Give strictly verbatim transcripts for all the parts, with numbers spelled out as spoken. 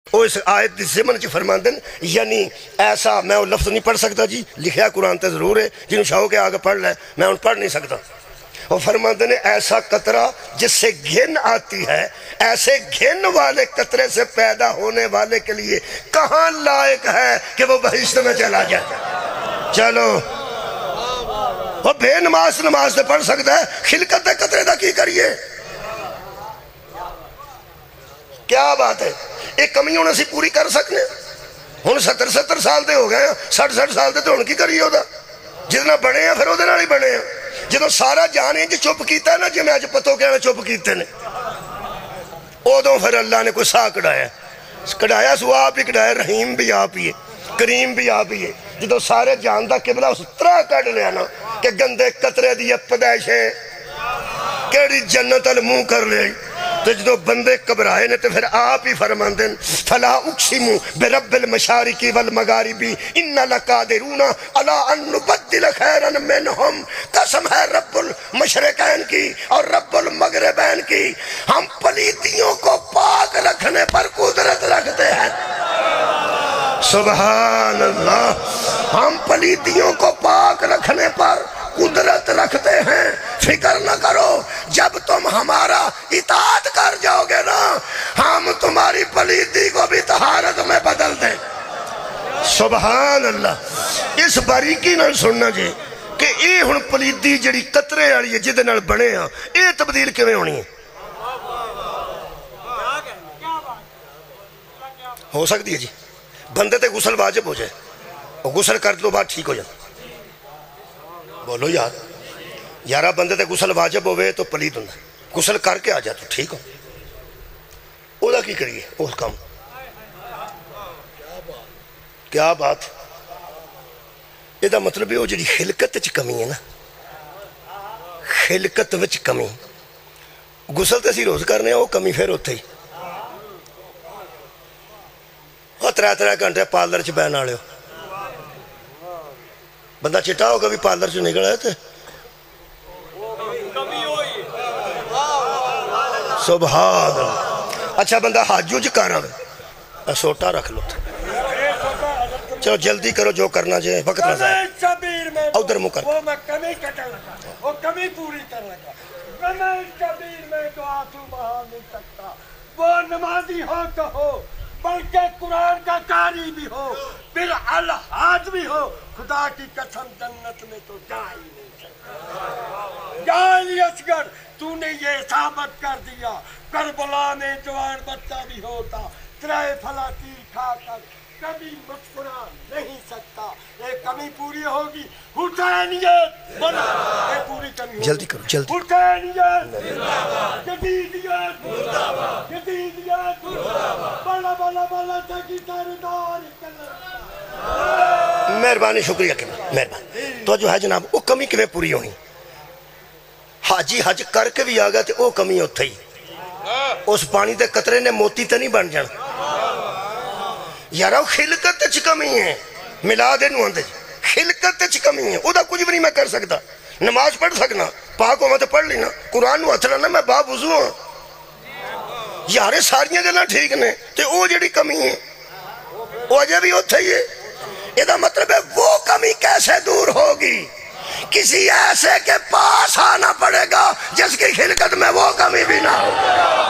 وہ اس آیت دی ضمن چ فرماندن یعنی ایسا میں وہ لفظ نہیں پڑھ سکتا جی، لکھیا قرآن تے ضرور ہے، جنہوں شاہو کے آگے پڑھ لے میں ان پڑھ نہیں سکتا۔ وہ فرماندن ایسا قطرہ جس سے گھن آتی ہے، ایسے گھن والے قطرے سے پیدا ہونے والے کے لیے کہاں لائق ہے کہ وہ بہشت میں چلا جائے۔ چلو وہ بے نماز نماز سے پڑھ سکتا ہے، خلقت قطرے دا کی کریے؟ کیا بات ہے؟ ایک کمی ہونا سی پوری کر سکنے ہوں ستر ستر سال دے ہو گئے ہیں، سٹھ سٹھ سال دے تو ہوں کی کریے ہو دا جتنا بڑے ہیں پھر وہ دینا نہیں بڑے ہیں۔ جدو سارا جانے جو چپ کیتا ہے نا جی میں آج پتوں کہنا چپ کیتے نے ادو پھر اللہ نے کوئی سا کڑایا کڑایا سو آپ ہی کڑایا، رحیم بھی آپ ہی ہے، کریم بھی آپ ہی ہے۔ جدو سارے جان دا قبلہ اس طرح کڑ لیا نا کہ گندے قطرے دی پدائش ہے کیڑی جنت المو کر لے، تو جدو بندے قبرائے نے تو پھر آپ ہی فرماندن فلا اقسمو برب المشارقی والمغاربی ان لقادرون علی ان نبدل خیرا منہم، قسم ہے رب المشرقین کی اور رب المغربین کی، ہم پلیتیوں کو پاک رکھنے پر قدرت رکھتے ہیں۔ سبحان اللہ، ہم پلیتیوں کو پاک رکھنے پر قدرت رکھتے ہیں۔ فکر نہ کرو، جب تم ہمارا اطاعت کر جاؤ گے نا ہم تمہاری پلیتی کو بھی طہارت میں بدل دیں۔ سبحان اللہ، اس باریکی نہ سننا جی کہ یہ ہن پلیتی جڑی قطرے والی ہے جدے نال بنے ہاں یہ تبدیل کیویں ہونی ہے؟ ہو سکتی ہے جی، بندے تے غسل واجب ہو جائے اور غسل کر دو بعد ٹھیک ہو جائے۔ بولو یار یارہ بندے تے غسل واجب ہوئے تو پلید ہوں غسل کر کے آ جا تو ٹھیک ہو، او دا کی کریے اس کام؟ کیا بات؟ یہ دا مطلب ہے وہ جڑی خلقت وچ کمی ہے نا، خلقت وچ کمی، غسل تے سی روز کرنے وہ کمی پھر ہوتے ہی وہ ترہ ترہ گھنٹے پارلر چ بہن والے ہو، بندہ چٹا ہوگا بھی پارلر چ نکل آئے تھے۔ سبحان اللہ، اچھا بندہ حج وچ کر رہا سوٹا رکھ لو، چلو جلدی کرو جو کرنا جائے، وقت نہ جائے۔ ادھر مکر وہ میں کمی کٹا لگا، وہ کمی پوری کر لگا، میں کبیر میں دعا تو بہا نہیں سکتا، وہ نمازی ہو تو ہو بلکہ قرآن کا قاری بھی ہو بالالحاظ بھی ہو، خدا کی قسم جنت میں تو جا ہی نہیں سکتا۔ جالی اصغر تو نے یہ ثابت کر دیا کربلا میں جوان بچہ بھی ہوتا ترائے پھلا تیر کھا کر کبھی مسکرا نہیں سکتا۔ ایک کمی پوری ہوگی، حسینیت بنا ایک پوری کمی ہوگی، جلدی کرو جلدی۔ حسینیت جدیدیت جدیدیت بلا بلا بلا تاکی تاردار مہربانی شکریہ کہ مہربانی تو جو ہے جناب وہ کمی کیویں پوری ہونی؟ حاجی حج کر کے بھی آگا تے وہ کمی ہوتا ہی اس پانی تے قطرے نے موتی تے نہیں بن جانا یارا، خلقت چ کمی ہے، ملا دے نو آندے خلقت چ کمی ہے، او دا کچھ بھی نہیں میں کر سکتا۔ نماز پڑھ سکنا، پاک ہو تو پڑھ لینا، قرآن نو ہتھ لانا میں با وضو ہوں، یارے ساریاں گلاں ٹھیک نے تے او جڑی کمی ہے وہ اجے بھی ہوتا ہی ہے۔ یہ دا مطلب ہے وہ کمی کیسے دور ہوگی؟ کسی ایسے کے پاس آنا پڑے گا جس کی خلقت میں وہ کمی بھی نہ ہو۔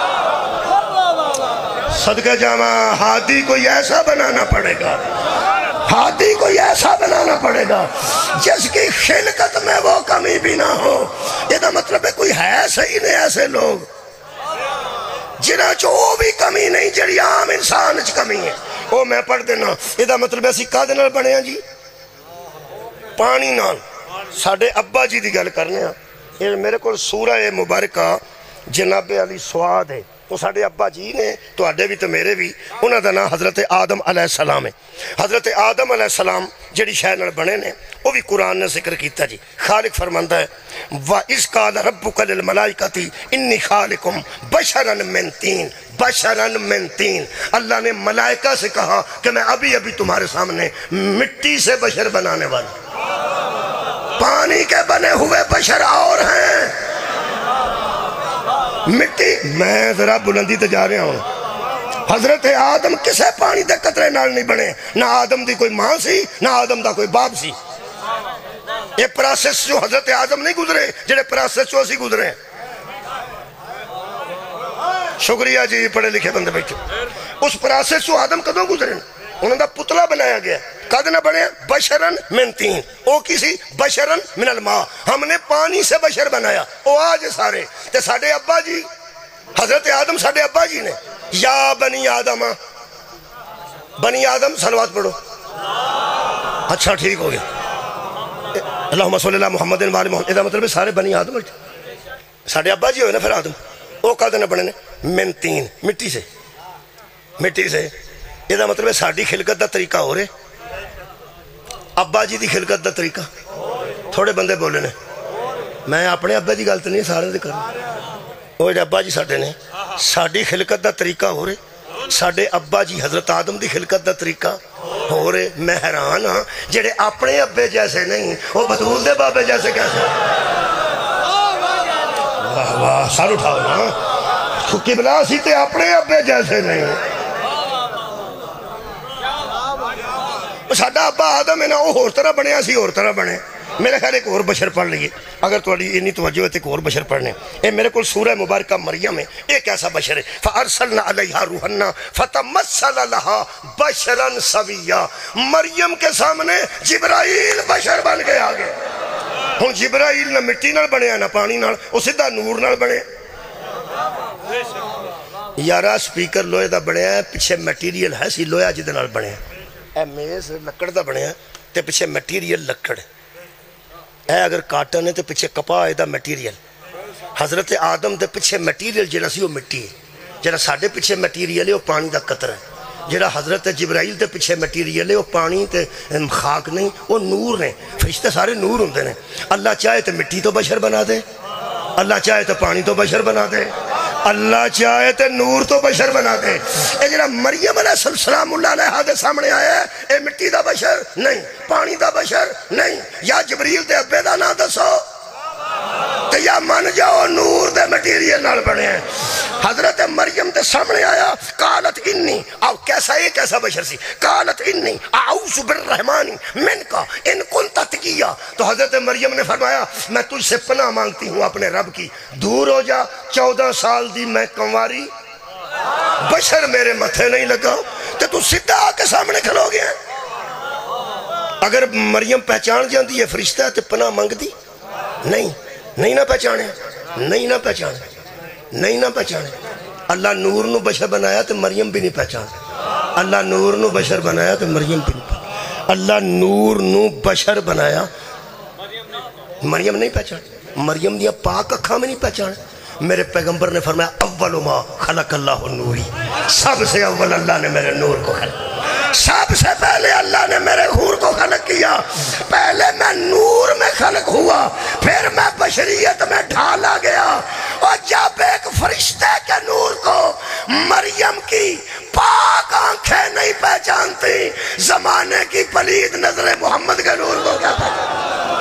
صدقہ جامع ہادی کوئی ایسا بنانا پڑے گا، ہادی کوئی ایسا بنانا پڑے گا جس کی خلقت میں وہ کمی بھی نہ ہو۔ یہ دا مطلب ہے کوئی ہے صحیح نہیں ایسے لوگ جنہاں چو وہ بھی کمی نہیں جڑی عام انسان چ کمی ہے وہ میں پڑھ دینا۔ یہ دا مطلب ہے اسی کادے نال بنے ہیں جی؟ پانی نال۔ ساڑھے ابا جی دی گل کرنے ہیں، میرے کو سورہ مبارکہ جناب علی سواد ہے، وہ ساڑھے ابا جی نے تو آڈے بھی تو میرے بھی، انہاں دا نام حضرت آدم علیہ السلام ہے۔ حضرت آدم علیہ السلام جڑی شے نال بنے نے وہ بھی قرآن نے ذکر کیتا جی۔ خالق فرماندا ہے وَإِذْ قَالَ رَبُّكَ لِلْمَلَائِكَةِ إِنِّي خَالِقٌ بَشَرًا مِّن طِينٍ بَشَرًا مِّن طِينٍ، اللہ نے ملائکہ سے کہا کہ میں ابھی ابھی تمہارے سامنے مٹی سے بشر بنانے والا، پانی کے بنے ہوئے بشر اور ہیں، مٹی۔ میں ذرا بلندی تے جا رہا ہوں، حضرت آدم کسے پانی دے قطرے نال نہیں بنے، نہ آدم دی کوئی ماں سی نہ آدم دا کوئی باپ سی۔ یہ پراسس جو حضرت آدم نہیں گزرے جڑے پراسس جو اسی گزرے ہیں۔ شکریہ جی، پڑھے لکھے بندے بیٹھو۔ اس پراسس جو آدم کدوں گزرے انہوں دا پتلا بنایا گیا، قد نہ بنے بشرن من تین، او کسی بشرن من الماء، ہم نے پانی سے بشر بنایا۔ او آج سارے تے ساڑھے ابا جی حضرت آدم ساڑھے ابا جی نے یا بنی آدم، بنی آدم صلوات پڑھو۔ اچھا ٹھیک ہو گیا، اللہم صلی اللہ محمد وآل محمد، یہ مطلب ہے سارے بنی آدم ساڑھے ابا جی ہوئے نا پھر آدم۔ وہ قد نہ بنے من تین، مٹی سے، مٹی سے، یہ مطلب ہے ساڑھی خلقت دا طریقہ ہو رہے، ابا جی دی خلقت دا طریقہ تھوڑے بندے بولے نے، میں اپنے ابا دی غلط نہیں سارے دے کرنا، وہ ابا جی ساڑھے نے ساڑھی خلقت دا طریقہ ہو رہے، ساڑھے ابا جی حضرت آدم دی خلقت دا طریقہ ہو رہے۔ میں حیران ہاں جڑے اپنے ابے جیسے نہیں وہ بطول دے بابے جیسے کیسے؟ واہ واہ، سار اٹھاؤ نا، قبلہ سی تے اپنے ابے جیسے نہیں۔ ساڑھا ابا آدم ہے نا، وہ اور طرح بنے اسی اور طرح بنے۔ میرے خیال ایک اور بشر پڑھ لیے، اگر تھوڑی اتنی توجہ ہے تو ایک اور بشر پڑھنے۔ اے میرے کل سورہ مبارکہ مریم ہے، ایک ایسا بشر ہے، فَأَرْسَلْنَا عَلَيْهَا رُوحًا فَتَمَثَّلَ لَهَا بَشَرًا سَوِيًّا۔ مریم کے سامنے جبرائیل بشر بن کے آگے۔ ہوں جبرائیل نہ مٹی نال بنے نہ پانی نال، وہ سدھا نور نال بنے۔ یارہ سپیکر لوہے دا بنے ہیں، پیچھے میٹیریل ہے سی لوہا جدے نال بنے ہیں، اے میز لکڑ دا بنے ہیں تے پیچھے میٹیریل لکڑ اے، اگر کاٹن ہے تے پیچھے کپا ہے دا میٹیریل۔ حضرت آدم دے پیچھے میٹیریل جڑا سی وہ مٹی ہے، جڑا ساڑھے پیچھے میٹیریل ہے وہ پانی دا قطرہ ہے، جڑا حضرت جبرائیل دے پیچھے میٹیریل ہے وہ پانی تے خاک نہیں، وہ نور نے۔ فرشتے سارے نور ہوندے نے۔ اللہ چاہے تو مٹی تو بشر بنا دے، اللہ چاہے تو پانی تو بشر بنا دے، اللہ چاہے تو نور تو بشر بنا دے۔ اے جڑا مریم علیہ السلام اللہ علیہ دے سامنے آیا ہے، اے مٹی دا بشر نہیں، پانی دا بشر نہیں، یا جبریل دے ابے دا نہ دسو تو یا من جاؤ نور دے میٹیریل نال بنے ہیں۔ حضرت مریم دے سامنے آیا، قالت انی، آو کیسا ایک ایسا بشر سی، قالت انی اعوذ بالرحمن من کا ان کنت تقیا۔ تو حضرت مریم نے فرمایا میں تجھ سے پناہ مانگتی ہوں اپنے رب کی، دور ہو جا، چودہ سال دی میں کنواری، بشر میرے متھے نہیں لگا، تو تو سدھا آ کے سامنے کھلو گیا۔ اگر مریم پہچان جاندی ہے فرشتہ تو پناہ مانگ دی؟ نہیں، نہیں نہ پہچانے، نہیں نہ پہچانے، نہیں نہ پہچانے۔ اللہ نور نو بشر بنایا تو مریم بھی نہیں پہچانے، اللہ نور نو بشر بنایا تو مریم بھی نہیں پہچانے، اللہ نور نو بشر بنایا مریم نہیں پہچانے، مریم دیا پاک اکھاں میں نہیں پہچانے۔ میرے پیغمبر نے فرمایا اول ما خلق اللہ نوری، سب سے اول اللہ نے میرے نور کو خلق، سب سے پہلے اللہ نے میرے حور کو خلق کیا، پہلے میں نور میں خلق ہوا، پھر میں بشریت میں ڈھالا گیا۔ اور جب ایک فرشتے کے نور کو مریم کی پاک آنکھیں نہیں پہچانتی، زمانے کی پلید نظر محمد کے نور کو کیا پہچانتی؟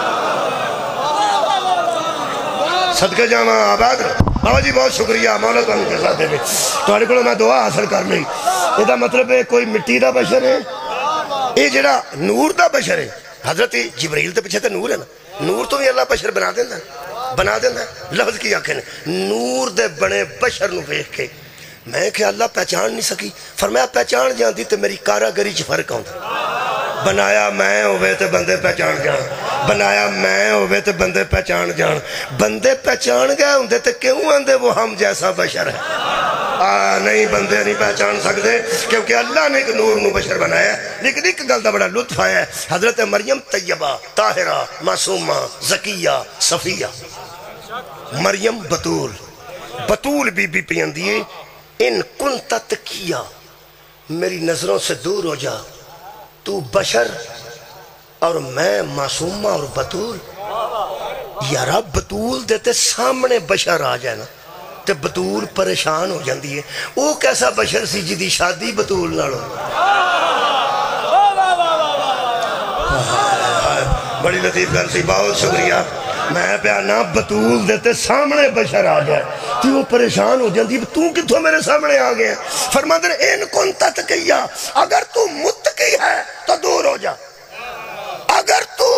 صدقہ جامع آباد بابا جی بہت شکریہ، مولا تو ان کے ساتھ دے تو کو میں دعا حاصل کر لی۔ یہ مطلب ہے کوئی مٹی دا بشر ہے، یہ جڑا نور دا بشر ہے، حضرت جبریل تے پیچھے تے نور ہے نا، نور تو بھی اللہ بشر بنا دینا بنا دینا لفظ کی آنکھیں نے نور دے بنے بشر نو دیکھ کے میں کہ اللہ پہچان نہیں سکی، فرمایا پہچان جاندی تے میری کاراگری چ فرق آؤں، بنایا میں ہوئے تے بندے پہچان جان، بنایا میں ہوئے تے بندے پہچان جان، بندے پہچان گئے ہوندے تے کیوں آندے وہ ہم جیسا بشر ہے؟ آ نہیں، بندے نہیں پہچان سکتے کیونکہ اللہ نے ایک نور نو بشر بنایا ہے۔ لیکن ایک گل دا بڑا لطف آیا ہے، حضرت مریم طیبہ، طاہرہ، معصومہ، زکیہ، صفیہ، مریم بطول، بطول بی بی پیندی ہے، ان کنت تقیہ، میری نظروں سے دور ہو جا، تو بشر اور میں معصومہ اور بطول۔ یارہ بطول دیتے سامنے بشر آ جائے نا تے بطول پریشان ہو جاندی ہے، وہ کیسا بشر سی جی دی شادی بطول نہ لو۔ بڑی لطیف گل سی، بہت شکریہ۔ میں پیانا بطول دیتے سامنے بشر آ جائے تی وہ پریشان ہو جاندی تو کتھوں میرے سامنے آ گیا. فرماتے ہیں ان کنت تقیا, اگر تو متقی ہے تو دور ہو جا. اگر تو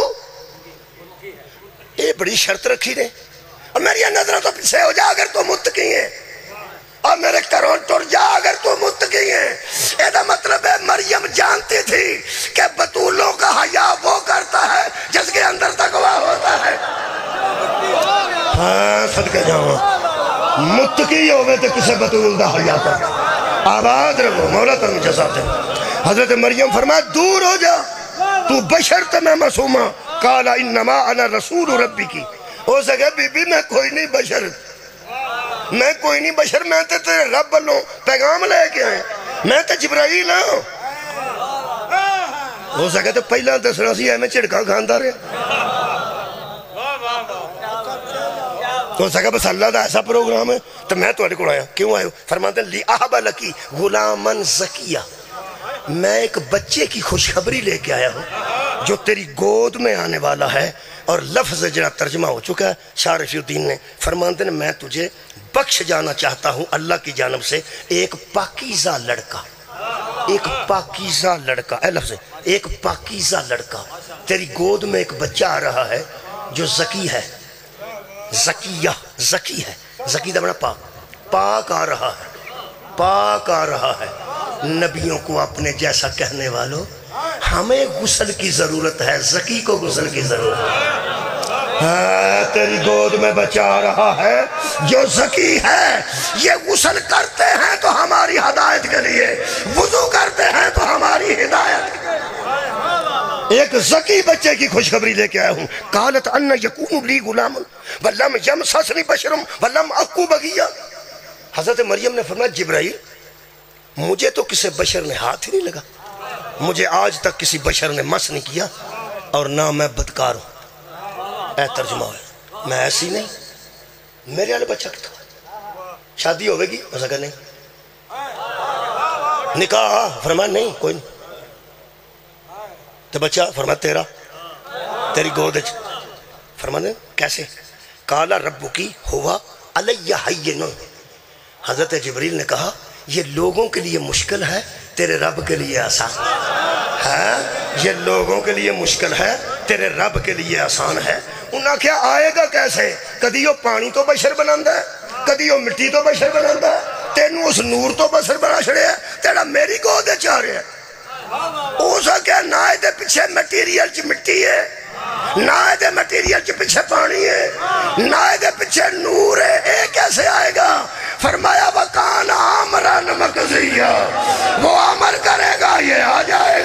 یہ بڑی شرط رکھی نے اور میری نظروں تو پیچھے ہو جا اگر تو متقی ہے, اور میرے کروں ٹر جا اگر تو متقی ہے. یہ مطلب ہے مریم جانتی تھی کہ بطولوں کا حیا وہ کرتا ہے جس کے اندر تقویٰ ہوتا ہے. ہاں صدقے جاؤں متقی ہوئے تو کسے بطول دا حیا کر. آباد رہو مولا تنو جزاتے. حضرت مریم فرمایا دور ہو جا, تو بشر تے میں معصومہ. قالا انما انا رسول ربی کی. ہو سکے بی بی میں کوئی نہیں بشر, میں کوئی نہیں بشر, میں تے تیرے رب بلوں پیغام لے کے آئے, میں تے جبرائیل ہوں. ہو سکے تو پہلا دسنا سی ہے میں چڑکا کھاندہ رہے. ہو سکے بس اللہ دا ایسا پروگرام ہے تو میں تو اڑے کو آیا. کیوں آئے ہو؟ فرماتے ہیں لی احبا لکی غلامن زکیہ, میں ایک بچے کی خوشخبری لے کے آیا ہوں جو تیری گود میں آنے والا ہے. اور لفظ جڑا ترجمہ ہو چکا ہے شاہ رفیع الدین نے. فرماتے ہیں میں تجھے بخش جانا چاہتا ہوں اللہ کی جانب سے ایک پاکیزہ لڑکا. ایک پاکیزہ لڑکا, اے لفظ ایک پاکیزہ لڑکا. تیری گود میں ایک بچہ آ رہا ہے جو زکی ہے, زکیہ زکی ہے, زکی دا بڑا پاک, پاک آ رہا ہے, پاک آ رہا ہے. نبیوں کو اپنے جیسا کہنے والوں, ہمیں غسل کی ضرورت ہے, زکی کو غسل کی ضرورت ہے. تیری گود میں بچہ آ رہا ہے جو زکی ہے. یہ غسل کرتے ہیں تو ہماری ہدایت کے لیے, وضو کرتے ہیں تو ہماری ہدایت. ایک زکی بچے کی خوشخبری لے کے آیا ہوں. قالت ان یکون لی غلام ولم یمسسنی بشر ولم اکو بغیہ. حضرت مریم نے فرمایا جبرائیل مجھے تو کسی بشر نے ہاتھ ہی نہیں لگا, مجھے آج تک کسی بشر نے مس نہیں کیا, اور نہ میں بدکار ہوں. اے ترجمہ ہے میں ایسی نہیں, میرے والے بچہ کتا شادی ہوئے گی ایسا کہ نہیں, نکاح فرمایا نہیں کوئی نہیں, تو بچہ فرمایا تیرا تیری گود ہے. فرمایا کیسے؟ قالا ربکی ہوا علیہ حین. حضرت جبریل نے کہا یہ لوگوں کے لیے مشکل ہے, تیرے رب کے لیے آسان ہے. یہ لوگوں کے لیے مشکل ہے, تیرے رب کے لیے آسان ہے. انہاں کیا آئے گا کیسے؟ کدی وہ پانی تو بشر بناندہ ہے, کدی وہ مٹی تو بشر بناندہ ہے, تینوں اس نور تو بشر بنا چھڑے ہے, تیرا میری گودے چاہ رہے ہیں. اوسا کیا نائے دے پیچھے میٹیریل چی مٹی ہے, نائے دے میٹیریل چی پیچھے پانی ہے, نائے دے پیچھے نور ہے, اے کیسے آئے گا؟ فرمایا وَقَانَ عَمْرًا مَقْضِيًّا, وہ عمر کرے گا یہ آ جائے گا.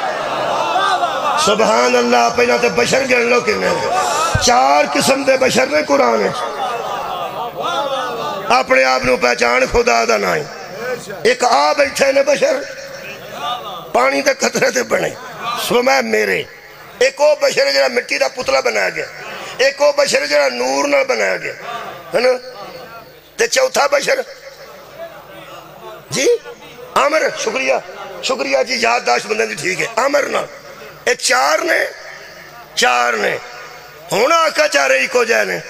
سبحان اللہ. پہنا تے بشر گن لو کنے چار قسم دے بشر نے قرآن ہے. اپنے آپ نو پہچان خدا دا نائیں. ایک آ بیٹھے نے بشر پانی تے قطرے تے بنے سمیں میرے. ایک وہ بشر جڑا مٹی دا پتلا بنایا گیا, ایک وہ بشر جڑا نور نہ بنایا گیا ہے نا. تے چوتھا بشر جی عامر, شکریہ شکریہ جی, یادداشت بندے دی ٹھیک ہے. عامر نہ اے چار نے, چار نے ہونا آقا چاہ رہی کو جائے نے.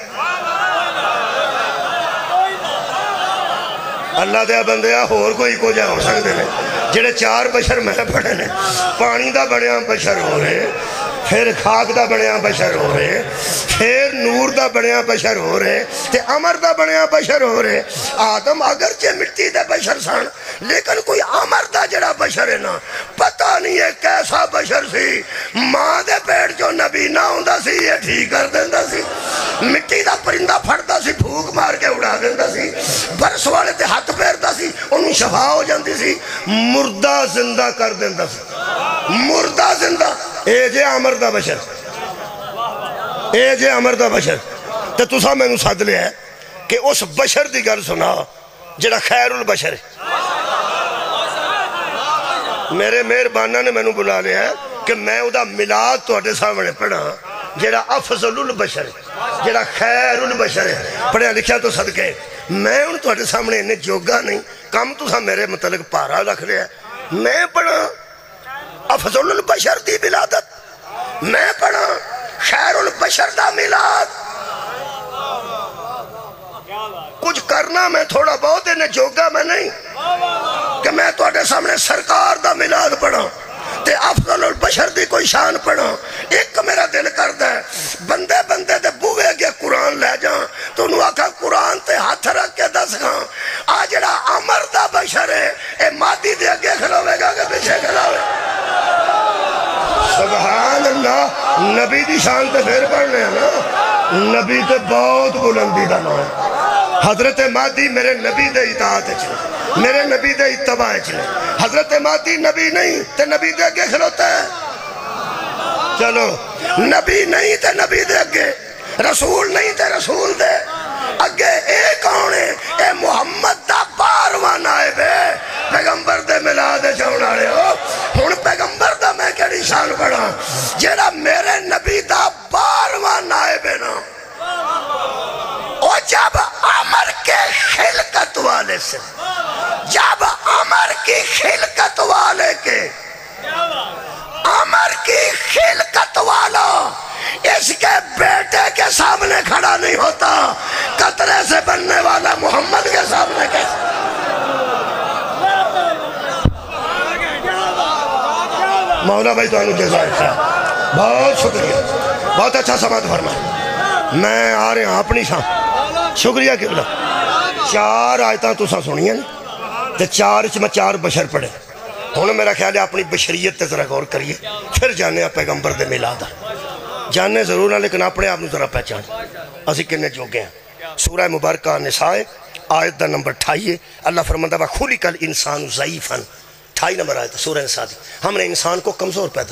اللہ دیا بندیا ہور کوئی کو جائے ہو سکتے ہیں جڑے چار بشر میں پڑھے نے. پانی دا بڑیاں بشر ہو رہے, پھر خاک دا بڑیاں بشر ہو رہے, پھر نور دا بڑیاں بشر ہو رہے, تے عمر دا بڑیاں بشر ہو رہے. آدم اگرچہ مٹی دے بشر سن لیکن کوئی عمر دا جڑا بشر ہے نا, پتہ نہیں ہے کیسا بشر سی. ماں دے پیڑ جو نبی نہ ہوندہ سی یہ ٹھیک کر دیندہ سی, مٹی دا پرندہ پھڑتا سی پھوک مار کے اڑا دیندہ سی, برس والے تے ہاتھ پیرتا سی انہوں شفا ہو جاندی سی, مردہ زندہ کر دیندہ سی, مردہ زندہ. اے جے عمر دا بشر, اے جے عمر دا بشر. تے تسا میں نو ساتھ لیا ہے کہ اس بشر دی گل سنا جڑا خیر البشر ہے. میرے مہربانہ نے میں نو بلا لیا ہے کہ میں او دا ملاد تو اٹھے سامنے پڑھا جڑا افضل البشر ہے, جڑا خیر البشر ہے. پڑھیا لکھیا تو صدقے میں ان تو اٹھے سامنے انہیں جوگا نہیں, کم تو سا میرے متعلق پارا رکھ لیا ہے. میں پڑھا افضل البشر دی ملادت, میں پڑھا خیر البشر دا ملاد. کچھ کر ورنہ میں تھوڑا بہت انہیں جوگا میں نہیں کہ میں تو اٹھے سامنے سرکار دا ملاد پڑھا تے افضل البشر دی کوئی شان پڑھا. ایک میرا دل کردا ہے بندے بندے دے بوئے گے قرآن لے جاں تو انہوں آکھا قرآن تے ہاتھ رکھ کے دس گاں آ جڑا عمر دا بشر ہے اے مادی دے اگے کھلوے گا کہ پیچھے کھلوے. سبحان اللہ. نبی دی شان تے پھر پڑھنے ہیں نا. نبی تے بہت بلندی دا نام ہے. حضرت مہدی میرے نبی دے اطاعت چلے, میرے نبی دے اتباع چلے. حضرت مہدی نبی نہیں تے نبی دے اگے کھلوتا ہے. چلو نبی نہیں تے نبی دے اگے, رسول نہیں تے رسول دے اگے. اے کون ہے؟ اے محمد دا بارواں نائب ہے پیغمبر دے ملاد چون والے ہو. ہن پیغمبر دا میں کیڑی شان پڑھا جیڑا میرے نبی دا بارواں نائب ہے نا. اور جب عمر کے خلقت والے سے, جب عمر کی خلقت والے کے, عمر کی خلقت والا اس کے بیٹے کے سامنے کھڑا نہیں ہوتا, قطرے سے بننے والا محمد کے سامنے کیسے. مولا بھائی تو انہوں جزائر خیر, بہت شکریہ, بہت اچھا سماعت فرمائے. میں آ رہے ہاں اپنی شام. شکریہ قبلہ. چار آیتاں تساں سنیاں تے چار چ میں چار بشر پڑھے. ہن میرا خیال ہے اپنی بشریت تے ذرا غور کریے, پھر جانے ہیں پیغمبر دے میلاد. جاننے ضرور ہیں لیکن اپنے آپ ذرا پہچان اسی کنے جوگے ہیں. سورہ مبارکہ نساء آیت دا نمبر اٹھائی. اللہ فرماتا ہے خلق الانسان ضعیفا, اٹھائی نمبر آیت سورہ نساء دی. ہم نے انسان کو کمزور پیدا.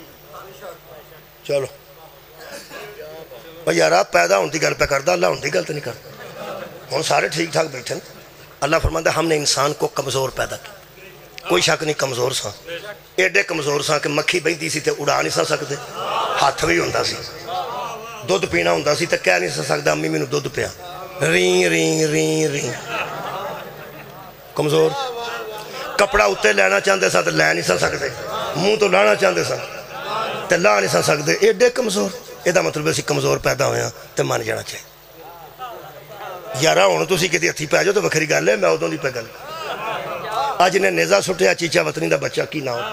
چلو بھئی یار آپ پیدا ہونے دی گل پہ کردہ, اللہ ہونے دی گل تو نہیں کرتا. ہم سارے ٹھیک ٹھاک بیٹھے. اللہ فرماتا ہے ہم نے انسان کو کمزور پیدا کیا. کوئی شک نہیں کمزور سا, ایڈے کمزور سا کہ مکھی بہتی سی تے اڑا نہیں سا سکتے, ہاتھ بھی ہوندہ سی, دودھ پینا ہوندہ سی تے کہہ نہیں سا سکتا امی مینوں دودھ پیا, رین رین رین رین. کمزور. کپڑا اتے لینا چاہتے سا تے لے نہیں سا سکتے, منہ تو لانا چاہتے سا تے لا نہیں سا سکتے. ایڈے کمزور. یہ دا مطلب اسی کمزور پیدا ہویا تے مان جانا چاہیے. یارہ ہوں تسی کدی ہتھی پہ جاؤ تو وکھری گل ہے, میں ادوں دی پہ گل. اج نے نیزہ سٹیا چیچا وطنی دا بچہ کی نام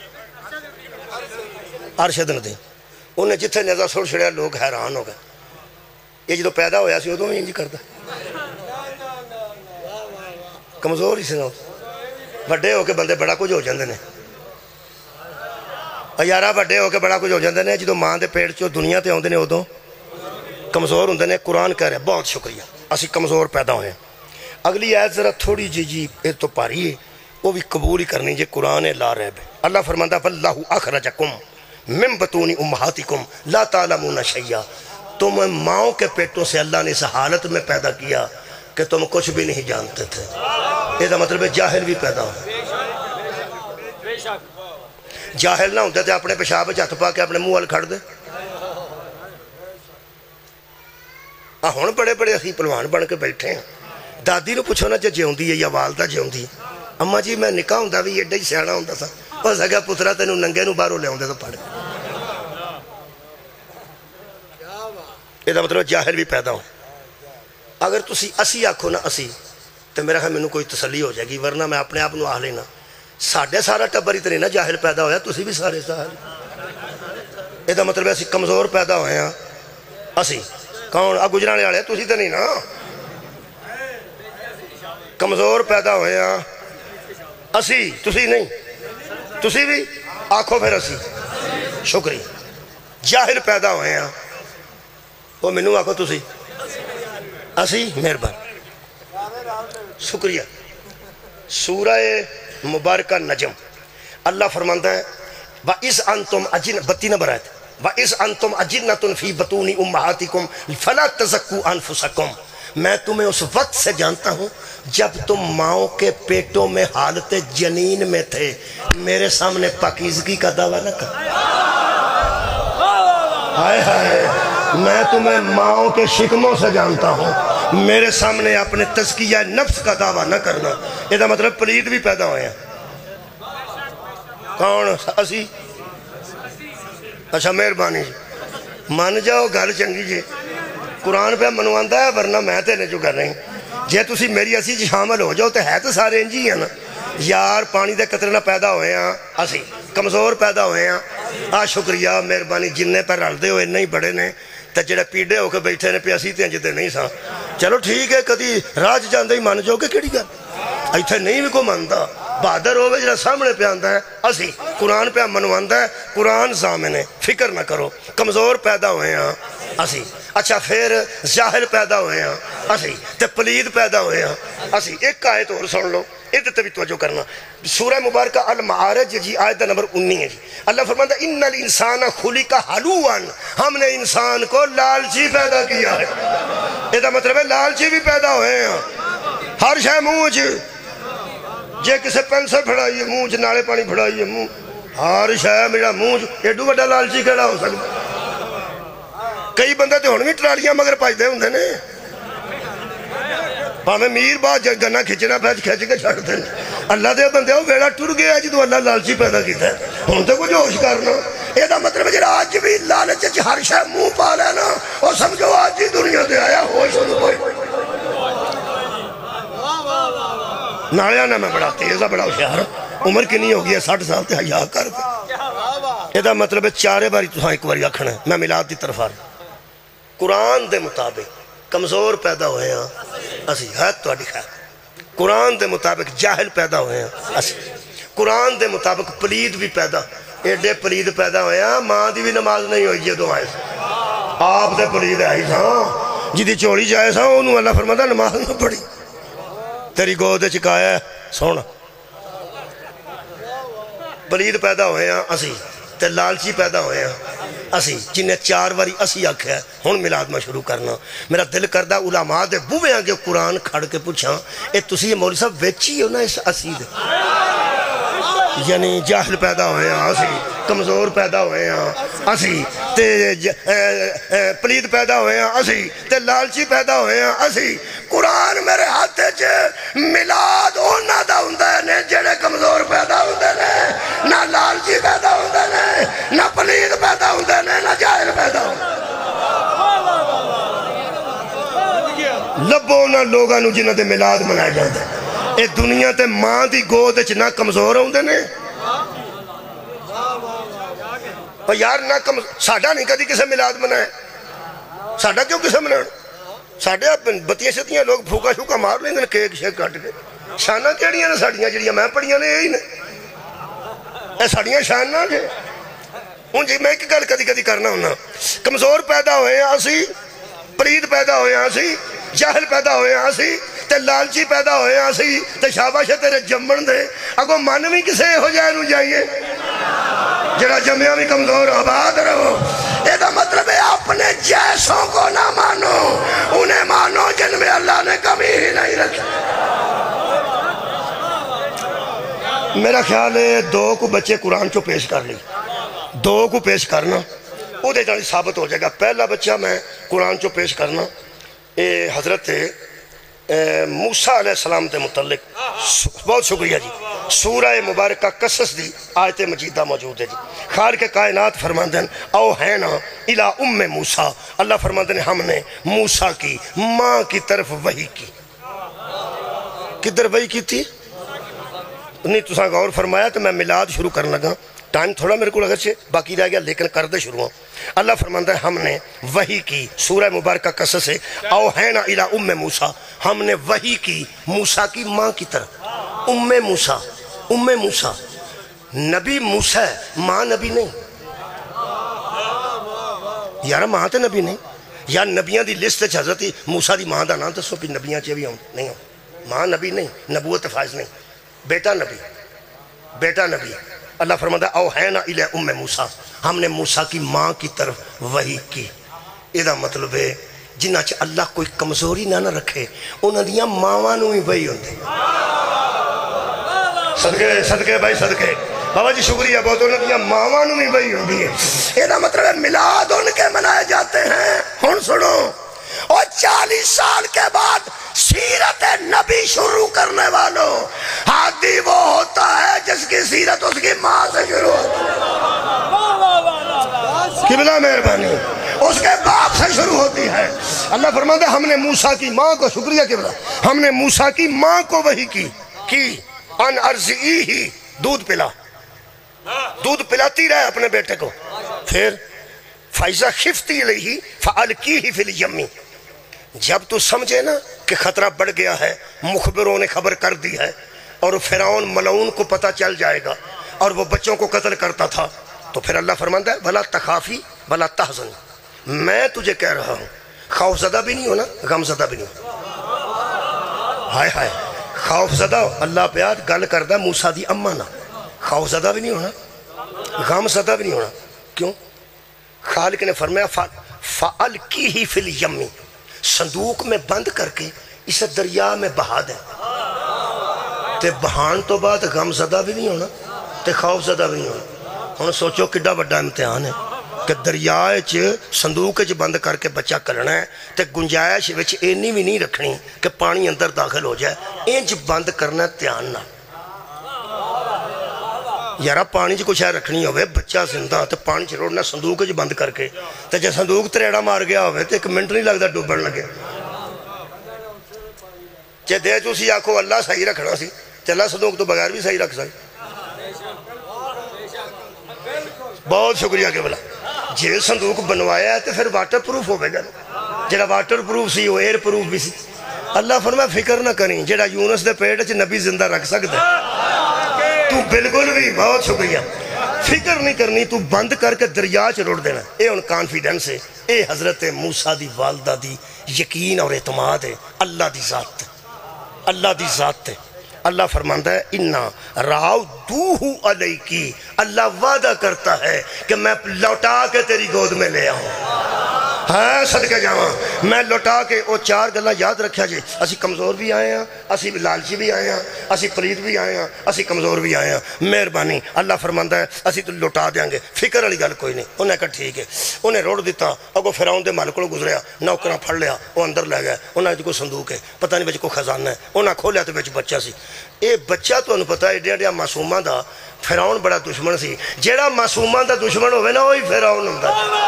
ارشد ندیم. انہیں جتھے نیزہ سٹ چھڑیا لوگ حیران ہو گئے. یہ جدو پیدا ہویا سی ادوں بھی انج کردا. کمزور ہی سی نا. بڑے ہو کے بندے بڑا کچھ ہو جاندے نے. یارہ بڑے ہو کے بڑا کچھ ہو جاندے نے. جدو ماں دے پیٹ چوں دنیا تے آندے نے ادوں کمزور ہوندے نے. قرآن کہہ رہے بہت شکریہ اسی کمزور پیدا ہوئے ہیں. اگلی آیت ذرا تھوڑی جی جی یہ تو پاری ہے, وہ بھی قبول ہی کرنی جے قرآن لا رہے بے. اللہ فرماتا فاللہ اخرجکم من بطون امہاتکم لا تعلمون شیئا. تم ماؤں کے پیٹوں سے اللہ نے اس حالت میں پیدا کیا کہ تم کچھ بھی نہیں جانتے تھے. یہ دا مطلب ہے جاہل بھی پیدا ہو. جاہل نہ ہوتے تھے اپنے پیشاب ہاتھ پا کے اپنے منہ وال کھڑ دے. ہن بڑے بڑے اسی پلوان بن کے بیٹھے ہیں. دادی نو پوچھو نا جے جیوندی ہے یا والدہ جیوندی ہے, اما جی میں نکاح ہوندا بھی ایڈا ہی سیاڑا ہوندا سا, ہو سکا پترا تینوں ننگے نو باہروں لے آوندے تو پڑھ. یہ دا مطلب جاہل بھی پیدا ہو. اگر تسی اسی آکھو نا اسی تو میرا خیال مینوں کوئی تسلی ہو جائے گی, ورنہ میں اپنے آپ نو آکھ لینا ساڈے سارا ٹبر ہی تے نہیں نا جاہل پیدا ہویا, تسی بھی سارے سارے. یہ دا مطلب اسی کمزور پیدا ہوئے ہیں. اسی کون آ گجرانے والے تسی تے نہیں نا, کمزور پیدا ہوئے ہیں. اسی تسی نہیں, تسی بھی آکھو پھر اسی. شکریہ. جاہل پیدا ہوئے ہیں وہ مینوں آکھو تسی اسی. مہربان شکریہ. سورہ مبارکہ نجم اللہ فرماتا ہے وَإِذْ أَنْتُمْ أَجِنَّ بتی نمبر آیت وَإِذْ أَنْتُمْ أَجِنَّةٌ فِي بُطُونِ أُمَّهَاتِكُمْ فَلَا تَزَكُّوا أَنفُسَكُمْ. میں تمہیں اس وقت سے جانتا ہوں جب تم ماؤں کے پیٹوں میں حالت جنین میں تھے, میرے سامنے پاکیزگی کا دعویٰ نہ کر. ہائے ہائے, میں تمہیں ماؤں کے شکموں سے جانتا ہوں, میرے سامنے اپنے تزکیہ نفس کا دعویٰ نہ کرنا. یہ دا مطلب پلید بھی پیدا ہوئے ہیں. کون اسی؟ اچھا مہربانی جی, مان جاؤ گل چنگی جی. قرآن پہ منواندہ ہے ورنہ میں تے نے جو کر رہی. جے تسی میری اسی جی شامل ہو جاؤ تو ہے تو سارے انجی ہیں نا یار پانی دے قطرے نہ پیدا ہوئے ہیں اسی کمزور پیدا ہوئے ہیں آ شکریہ مہربانی جننے پر رل دے ہوئے نہیں بڑے نے تے جڑے پیڑے ہو کے بیٹھے نے پہ اسی تے جتے نہیں سا چلو ٹھیک ہے کدی راج جاندے ہی مان جو کہ کیڑی گل ایتھے نہیں بھی کو ماندا بہادر ہوئے جڑا سامنے پہ آندا ہے اسی قرآن پہ منواندا ہے قرآن ضامن ہے فکر نہ کرو کمزور پیدا ہوئے ہیں اسی اچھا پھر جاہل پیدا ہوئے ہیں اسی تے پلید پیدا ہوئے ہیں اسی ایک آیت اور سن لو ادھر تے بھی توجہ کرنا سورہ مبارکہ المعارج جی آیت نمبر انیس ہے جی اللہ فرماتا ہے ان الانسان خلق حلوعا ہم نے انسان کو لالچی پیدا کیا ہے یہ مطلب ہے لالچی بھی پیدا ہوئے ہیں ہر شے منہ جے کسے پینسل پھڑائیے منہ نالے پانی پھڑائیے منہ ہر شے میرا منہ ایڈو بڑا لالچی کیڑا ہو سکتا کئی بندے تے ہن بھی ٹرالیاں مگر پجدے ہوندے نے پاویں میر بات گنا کھچنا پہ کھچ کے چھڑ دیں اللہ دے بندے ہو ویڑا ٹر گیا جدو اللہ لالچی پیدا کیتا ہے ہن تے کچھ ہوش کرنا یہ دا مطلب ہے جڑا آج بھی لالچ وچ ہر شے منہ پا لینا او سمجھو آج ہی دنیا تے آیا ہوش ہن کوئی نالیا نہ میں بڑا تیز ہے بڑا ہوشیار عمر کنی ہو گئی ہے ساٹھ سال تے حیا کر یہ دا مطلب ہے چارے باری تساں ایک باری آکھنا ہے میں میلاد دی طرف آ رہا قرآن دے مطابق کمزور پیدا ہوئے ہیں اسی ہے تواڈی خیر قرآن دے مطابق جاہل پیدا ہوئے ہیں اسی قرآن دے مطابق پلید بھی پیدا ایڈے پلید پیدا ہوئے ہیں ماں دی بھی نماز نہیں ہوئی یہ دو آئے آپ دے پلید آئی ساں جدی چوڑی جائے ساں انہوں اللہ فرماتا نماز نہ پڑھی تیری گود چکایا ہے سونا پلید پیدا ہوئے ہیں اسی تے لالچی پیدا ہوئے ہیں اسی جنہیں چار واری اسی آکھا ہے ہون میلاد میں شروع کرنا میرا دل کردہ علماء دے بوے آنگے قرآن کھڑ کے پوچھاں اے تسی یہ مولوی صاحب ویچی ہو نا اس اسی دے یعنی جاہل پیدا ہوئے ہیں اسی کمزور پیدا ہوئے ہیں اسی تے پلید پیدا ہوئے ہیں اسی تے لالچی پیدا ہوئے ہیں اسی قرآن میرے ہاتھ چے میلاد ہونا دا ہوندہ ہے نے جڑے کمزور پیدا ہوندے نے نہ لالچی پیدا ہوندے نے نہ پلید پیدا ہوندے نے نہ جاہل پیدا ہوندے لبوں نہ لوگاں نو جنہ دے میلاد منائے جاندے اے دنیا تے ماں دی گود وچ نہ کمزور ہوندے نے اور یار نہ کم ساڈا نہیں کدی کسے میلاد منائے ساڈا کیوں کسے منائے ساڈے بتیاں شتیاں لوگ پھوکا شوکا مار لیں گے کیک شیک کٹ کے شانہ کیڑیاں نے ساڑیاں جڑیاں میں پڑھیاں نے یہی نے اے ساڑیاں شانہ جے ان جی میں ایک گل کدی کدی کرنا ہونا کمزور پیدا ہوئے ہیں اسی پلید پیدا ہوئے ہیں اسی جاہل پیدا ہوئے ہیں اسی تے لالچی پیدا ہوئے ہیں اسی تے شاباش تیرے جمن دے اگو من بھی کسے ہو جائے نو جائیے جڑا جمعہ بھی کمزور آباد رہو یہ دا مطلب ہے اپنے جیسوں کو نہ مانو انہیں مانو جن میں اللہ نے کمی ہی نہیں رکھی میرا خیال ہے دو کو بچے قرآن چو پیش کر لی دو کو پیش کرنا وہ دے جانی ثابت ہو جائے گا پہلا بچہ میں قرآن چو پیش کرنا اے حضرت موسیٰ علیہ السلام تے متعلق بہت شکریہ جی سورہ مبارکہ قصص دی آیت مجیدہ موجود ہے جی خالق کائنات فرماندے ہیں او ہے نا الہ ام موسیٰ اللہ فرماندے ہیں ہم نے موسیٰ کی ماں کی طرف وحی کی کدھر وحی کی تھی نہیں تو ساں غور فرمایا تو میں میلاد شروع کرنے لگا ٹائم تھوڑا میرے کو لگا چھے باقی رہ گیا لیکن کر دے شروع ہوں اللہ فرماندہ ہے ہم نے وحی کی سورہ مبارکہ قصص ہے او ہے نا الہ ام موسیٰ ہم نے وحی کی موسیٰ کی ماں کی طرف ام موسیٰ ام موسیٰ نبی موسیٰ ماں نبی نہیں یارا ماں تے نبی نہیں یا نبیاں دی لسٹ ہے حضرت موسیٰ دی ماں دا نام تسو پی نبیاں چے بھی ہوں نہیں ہوں ماں نبی نہیں نبوت فائز نہیں بیٹا نبی بیٹا نبی اللہ فرماتا ہے او ہے نا الہ ام موسیٰ ہم نے موسیٰ کی ماں کی طرف وحی کی یہ مطلب ہے جنہ چ اللہ کوئی کمزوری نہ نہ رکھے انہاں دیاں ماواں نوں ہی وحی ہوندی صدقے صدقے بھائی صدقے بابا جی شکریہ بہت انہاں دیاں ماواں نوں ہی وحی ہوندی ہے یہ مطلب ہے میلاد ان کے منائے جاتے ہیں ہن سنو اور چالیس سال کے بعد سیرت نبی شروع کرنے والوں ہادی وہ ہوتا ہے جس کی سیرت اس کی ماں سے شروع ہوتی ہے قبلہ مہربانی اس کے باپ سے سے شروع ہوتی ہے۔ اللہ فرماتا ہے ہم نے موسیٰ کی ماں کو، شکریہ کے بلا، ہم نے موسیٰ کی ماں کو وحی کی کی ان ارضی ہی، دودھ پلا، دودھ پلاتی رہے اپنے بیٹے کو۔ پھر فَإِذَا خِفْتِ عَلَيْهِ فَأَلْقِيهِ فِي الْيَمِّ، جب تو سمجھے نا کہ خطرہ بڑھ گیا ہے، مخبروں نے خبر کر دی ہے اور فرعون ملعون کو پتہ چل جائے گا اور وہ بچوں کو قتل کرتا تھا، تو پھر اللہ فرماتا ہے وَلَا تَخَافِي وَلَا تَحْزَنِي، میں تجھے کہہ رہا ہوں، خوف زدہ بھی نہیں ہونا، غم زدہ بھی نہیں ہونا۔ ہائے ہائے، خوف زدہ ہو، اللہ پیاد گل کردہ موسیٰ دی اماں نا، خوف زدہ بھی نہیں ہونا، غم زدہ بھی نہیں ہونا۔ کیوں؟ خالق نے فرمایا فَأَلْقِيهِ فِي الْيَمِّ، صندوق میں بند کر کے اسے دریا میں بہا دیں، تے بہان تو بعد غم زدہ بھی نہیں ہونا تے خوف زدہ بھی نہیں ہونا۔ ہن سوچو کڈا بڑا امتحان ہے کہ دریائے چ صندوق چ بند کر کے بچہ کرنا ہے تے گنجائش وچ اینی بھی نہیں رکھنی کہ پانی اندر داخل ہو جائے، انج بند کرنا دھیان نہ۔ یارہ پانی چ کچھ ہے رکھنی ہوئے بچہ زندہ تے پانی چ روڑنا صندوق چ بند کر کے، تے جے صندوق تریڑا مار گیا ہوئے تے ایک منٹ نہیں لگتا ڈوبن لگے۔ جے دے تو سی آکھو اللہ صحیح رکھنا سی تے اللہ صندوق تو بغیر بھی صحیح رکھ سکے۔ بہت شکریہ کہ بلا جے صندوق بنوایا ہے تو پھر واٹر پروف ہوئے گا، جڑا واٹر پروف سی وہ ایئر پروف بھی سی۔ اللہ فرمایا فکر نہ کریں، جڑا یونس دے پیٹ وچ نبی زندہ رکھ سکتا ہے، تو بالکل بھی بہت شکریہ فکر نہیں کرنی، تو بند کر کے دریا چ روڑ دینا۔ اے ان کانفیڈنس ہے، اے حضرت موسیٰ دی والدہ دی یقین اور اعتماد ہے اللہ دی ذات ہے، اللہ دی ذات ہے۔ اللہ فرماتا ہے اِنَّا رَعَوْدُوهُ عَلَيْكِ، اللہ وعدہ کرتا ہے کہ میں لوٹا کے تیری گود میں لے آؤں، ہاں صدقہ جاواں، میں لوٹا کے وہ چار گلہ یاد رکھیا جی، اسی کمزور بھی آئے ہیں، اسی لالچی بھی آئے ہیں، اسی پلید بھی آئے ہیں، اسی کمزور بھی آئے ہیں، مہربانی اللہ فرماتا ہے اسی تو لوٹا دیاں گے، فکر والی گل کوئی نہیں۔ انہیں کہا ٹھیک ہے، انہیں روڑ دیتا، اگو فرعون دے مال کو گزریا، نوکراں پھڑ لیا، وہ اندر لے گیا، انہیں کوئی صندوق ہے، پتہ نہیں بچ کو خزانہ ہے، انہیں کھولیا تو بچ بچہ سی۔ اے بچہ تو انہوں پتہ ہے ایڈیا ایڈیا معصوماں دا فرعون بڑا دشمن سی، جیڑا معصوماں دا دشمن ہوئے نا وہی فرعون ہوندا۔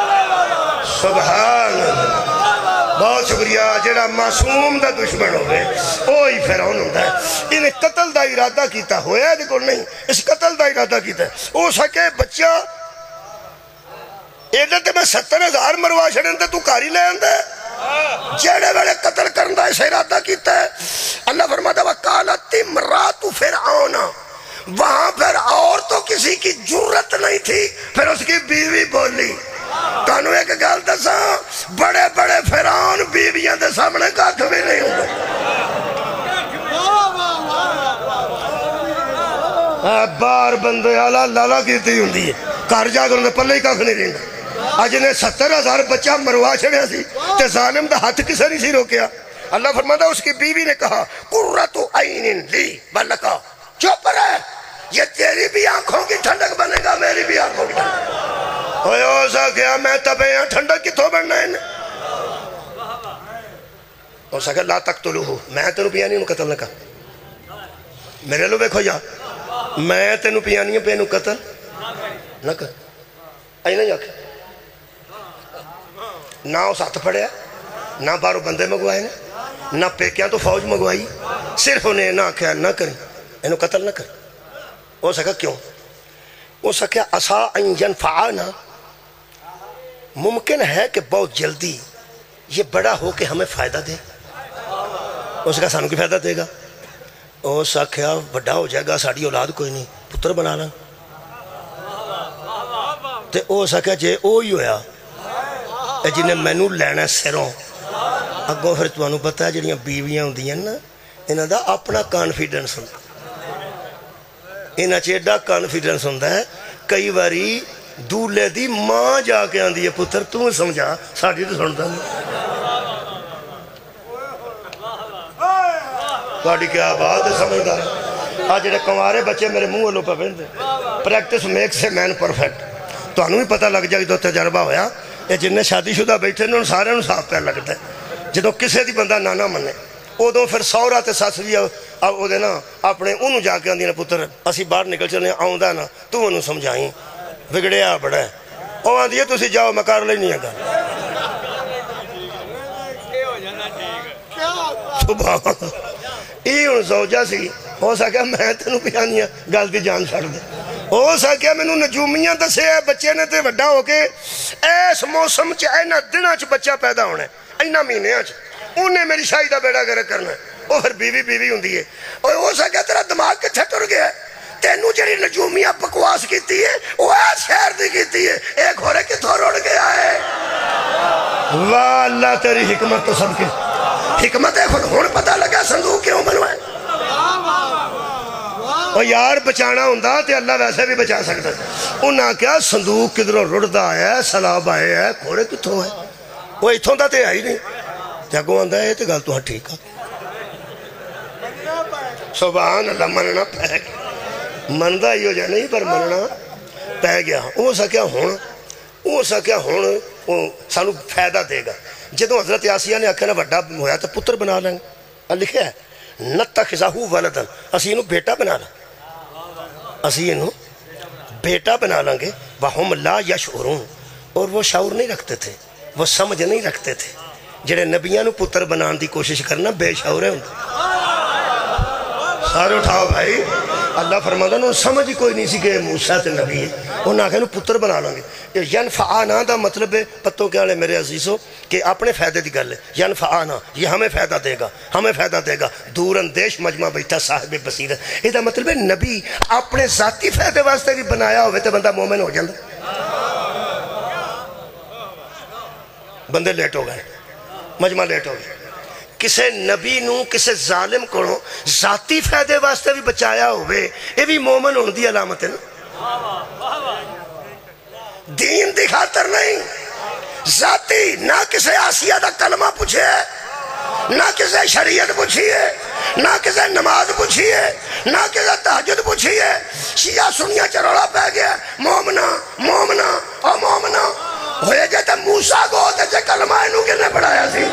سبحان اللہ، بہت شکریہ، جیڑا معصوم دا دشمن ہوئے وہی فرعون ہوندا ہے۔ انہیں قتل دا ارادہ کیتا ہویا ہے دیکھو نہیں، اس قتل دا ارادہ کیتا ہے، او سکے بچہ ایڈے تے میں ستر ہزار مروا چھڑن تے تو کاری لے آندہ ہے، جیڑے بڑے قتل کرندہ اسے ارادہ کیتا ہے۔ اللہ فرماتا وَقَالَتِ امْرَأْتُ فِرْعَوْنَ، وہاں پھر اور تو کسی کی جرت نہیں تھی، پھر اس کی بیوی بولی۔ تانوں ایک گل دساں، بڑے بڑے فرعون بیویاں دے سامنے کاتھ بھی نہیں ہوگا۔ بار بندے آلہ لالا کیتی ہوں دی ہے، کار جا کر انہیں پلے ہی کاکھ نہیں رہنا۔ آج انہیں ستر ہزار بچہ مروا چھڑیا سی تے ظالم دا ہاتھ کسے نہیں سی روکیا۔ اللہ فرماتا اس کی بیوی نے کہا قُرَّتُ عَيْنٍ لِي وَلَكَ، چپ رہے، یہ تیری بھی آنکھوں کی ٹھنڈک بنے گا، میری بھی آنکھوں کی ٹھنڈک۔ ہوئے ہو سا کیا میں تبے یہاں ٹھنڈک کی تو بڑھنا ہے، ہو سکے لا تقتلوہ، میں تینوں پیانی انہوں قتل نہ کر، میرے لو بیکھو یا میں تینوں پیانی پہ انہوں قتل نہ کر۔ آئی نہیں آکھے نہ اس ہاتھ پڑھیا، نہ بارو بندے مگوائے نے، نہ پیکیاں تو فوج مگوائی، صرف انہیں نہ کیا نہ کریں، انہوں قتل نہ کر۔ ہو سکا کیوں؟ ہو سکا عَسَىٰ أَن يَنْفَعَنَا، ممکن ہے کہ بہت جلدی یہ بڑا ہو کے ہمیں فائدہ دے۔ ہو سکا سانوں کی فائدہ دے گا، ہو سکا بڑا ہو جائے گا، ساڑھی اولاد کوئی نہیں، پتر بنا لیں، تے ہو سکا جے او ہی ہویا جنہیں مینو لینا سروں اگوں، پھر تو انہوں پتہ ہے جنہیں بیویاں ہوں دیا نا، انہوں دا اپنا کانفیڈنس ہوں، انہوں چیڈا کانفیڈنس ہوں ہے، کئی باری دولے دی ماں جا کے آن دی ہے پتر تم سمجھا، ساڑھی تو سنتا نہیں۔ ساڑھی کیا بات ہے سمجھدار ہے، آج جڑے کمارے بچے میرے منہ والوں پہ بہن دے، practice makes a man perfect, تو انہوں ہی پتہ لگ جائے تو تجربہ ہویا، یہ جنہیں شادی شدہ بیٹھے انہوں سارے انہوں صاف پہ لگتا ہے، جدو کسے دی بندہ نانا منے، او دو پھر سورا تے ساس بھی او دے نا اپنے انہوں جا کے آندی نا پتر اسی باہر نکل چلنے آؤں دا نا تو انہوں سمجھائیں بگڑیا بڑا ہے، او آندی ہے تو اسی جاؤ میں کار لے نہیں ہے گا، سبحان یہ ہوں زوجہ سی ہو سکیا میں تینوں پیانی گل دی جان چھڑ دے ہو سکیا میں نجومیاں دسے ہے بچے نے تے وڈا ہو کے ایس موسم چ اینا دنوں چ بچہ پیدا ہونا ہے اینا مہینے چ انہیں میری شاہی دا بیڑا گرک کرنا ہے وہ پھر بیوی بیوی ہوندی ہے اور ہو سکیا تیرا دماغ کتھے ٹر گیا ہے تینوں جڑی نجومیاں بکواس کیتی ہے وہ ایس شہر دی کیتی ہے ایک ہورے کتھوں رڑ گیا ہے واہ اللہ تیری حکمت تو سب کی حکمت ہے خود ہون پتہ لگا صندوق کیوں بنوائے اور یار بچانا ہوندہ تے اللہ ویسے بھی بچا سکتا ہے انہاں کیا صندوق کدھروں رڑدہ ہے سلاب آئے ہے کھوڑے کتھوں ہے وہ اتھوں دا تے آئی نہیں تے اگوں آندہ ہے تے گل تو ہاں ٹھیک ہے سبحان اللہ مننا پہ گیا مندہ ہی ہو جائے نہیں پر مننا پہ گیا وہ سکیا ہون وہ سکیا ہون وہ سانو فائدہ دے گا جدوں حضرت آسیہ نے آکھا نا وڈا ہویا تو پتر بنا لیں گے لکھا ہے نتخذہو ولدن اسی انہوں بیٹا بنا لیں اسی انہوں بیٹا بنا لیں گے وَهُمْ لَا يَشْعُرُونَ اور وہ شعور نہیں رکھتے تھے وہ سمجھ نہیں رکھتے تھے جڑے نبیاں نو پتر بنان دی کوشش کرنا بے شعور ہے سارے اٹھاؤ بھائی اللہ فرماتا انہوں سمجھ کوئی نہیں سی کہ موسیٰ تے نبی ہے انہوں آگے انہوں پتر بنا لیں گے ینفعانا دا مطلب ہے پتوں کے آلے میرے عزیزوں کہ اپنے فائدے دی گل ہے ینفعانا یہ ہمیں فائدہ دے گا ہمیں فائدہ دے گا دور اندیش مجمع بیٹھا صاحب بصیرت یہ دا مطلب ہے نبی اپنے ذاتی فائدے واسطے بھی بنایا ہوئے تو بندہ مومن ہو جاندہ بندے لیٹ ہو گئے مجمع لیٹ ہو گئے کسے نبی نو کسے ظالم کو ذاتی فائدے واسطے بھی بچایا ہوئے یہ بھی مومن ہون دی علامت ہے نا دین دی خاطر نہیں ذاتی نہ کسے آسیہ دا کلمہ پوچھے نہ کسے شریعت پوچھی ہے نہ کسے نماز پوچھی ہے نہ کسے تہجد پوچھی ہے شیعہ سنیہ چروڑا پہ گیا مومنہ مومنہ اور مومنہ ہوئے جاتا موسیٰ کو ہوتے جے کلمہ انہوں کے نے پڑھایا سی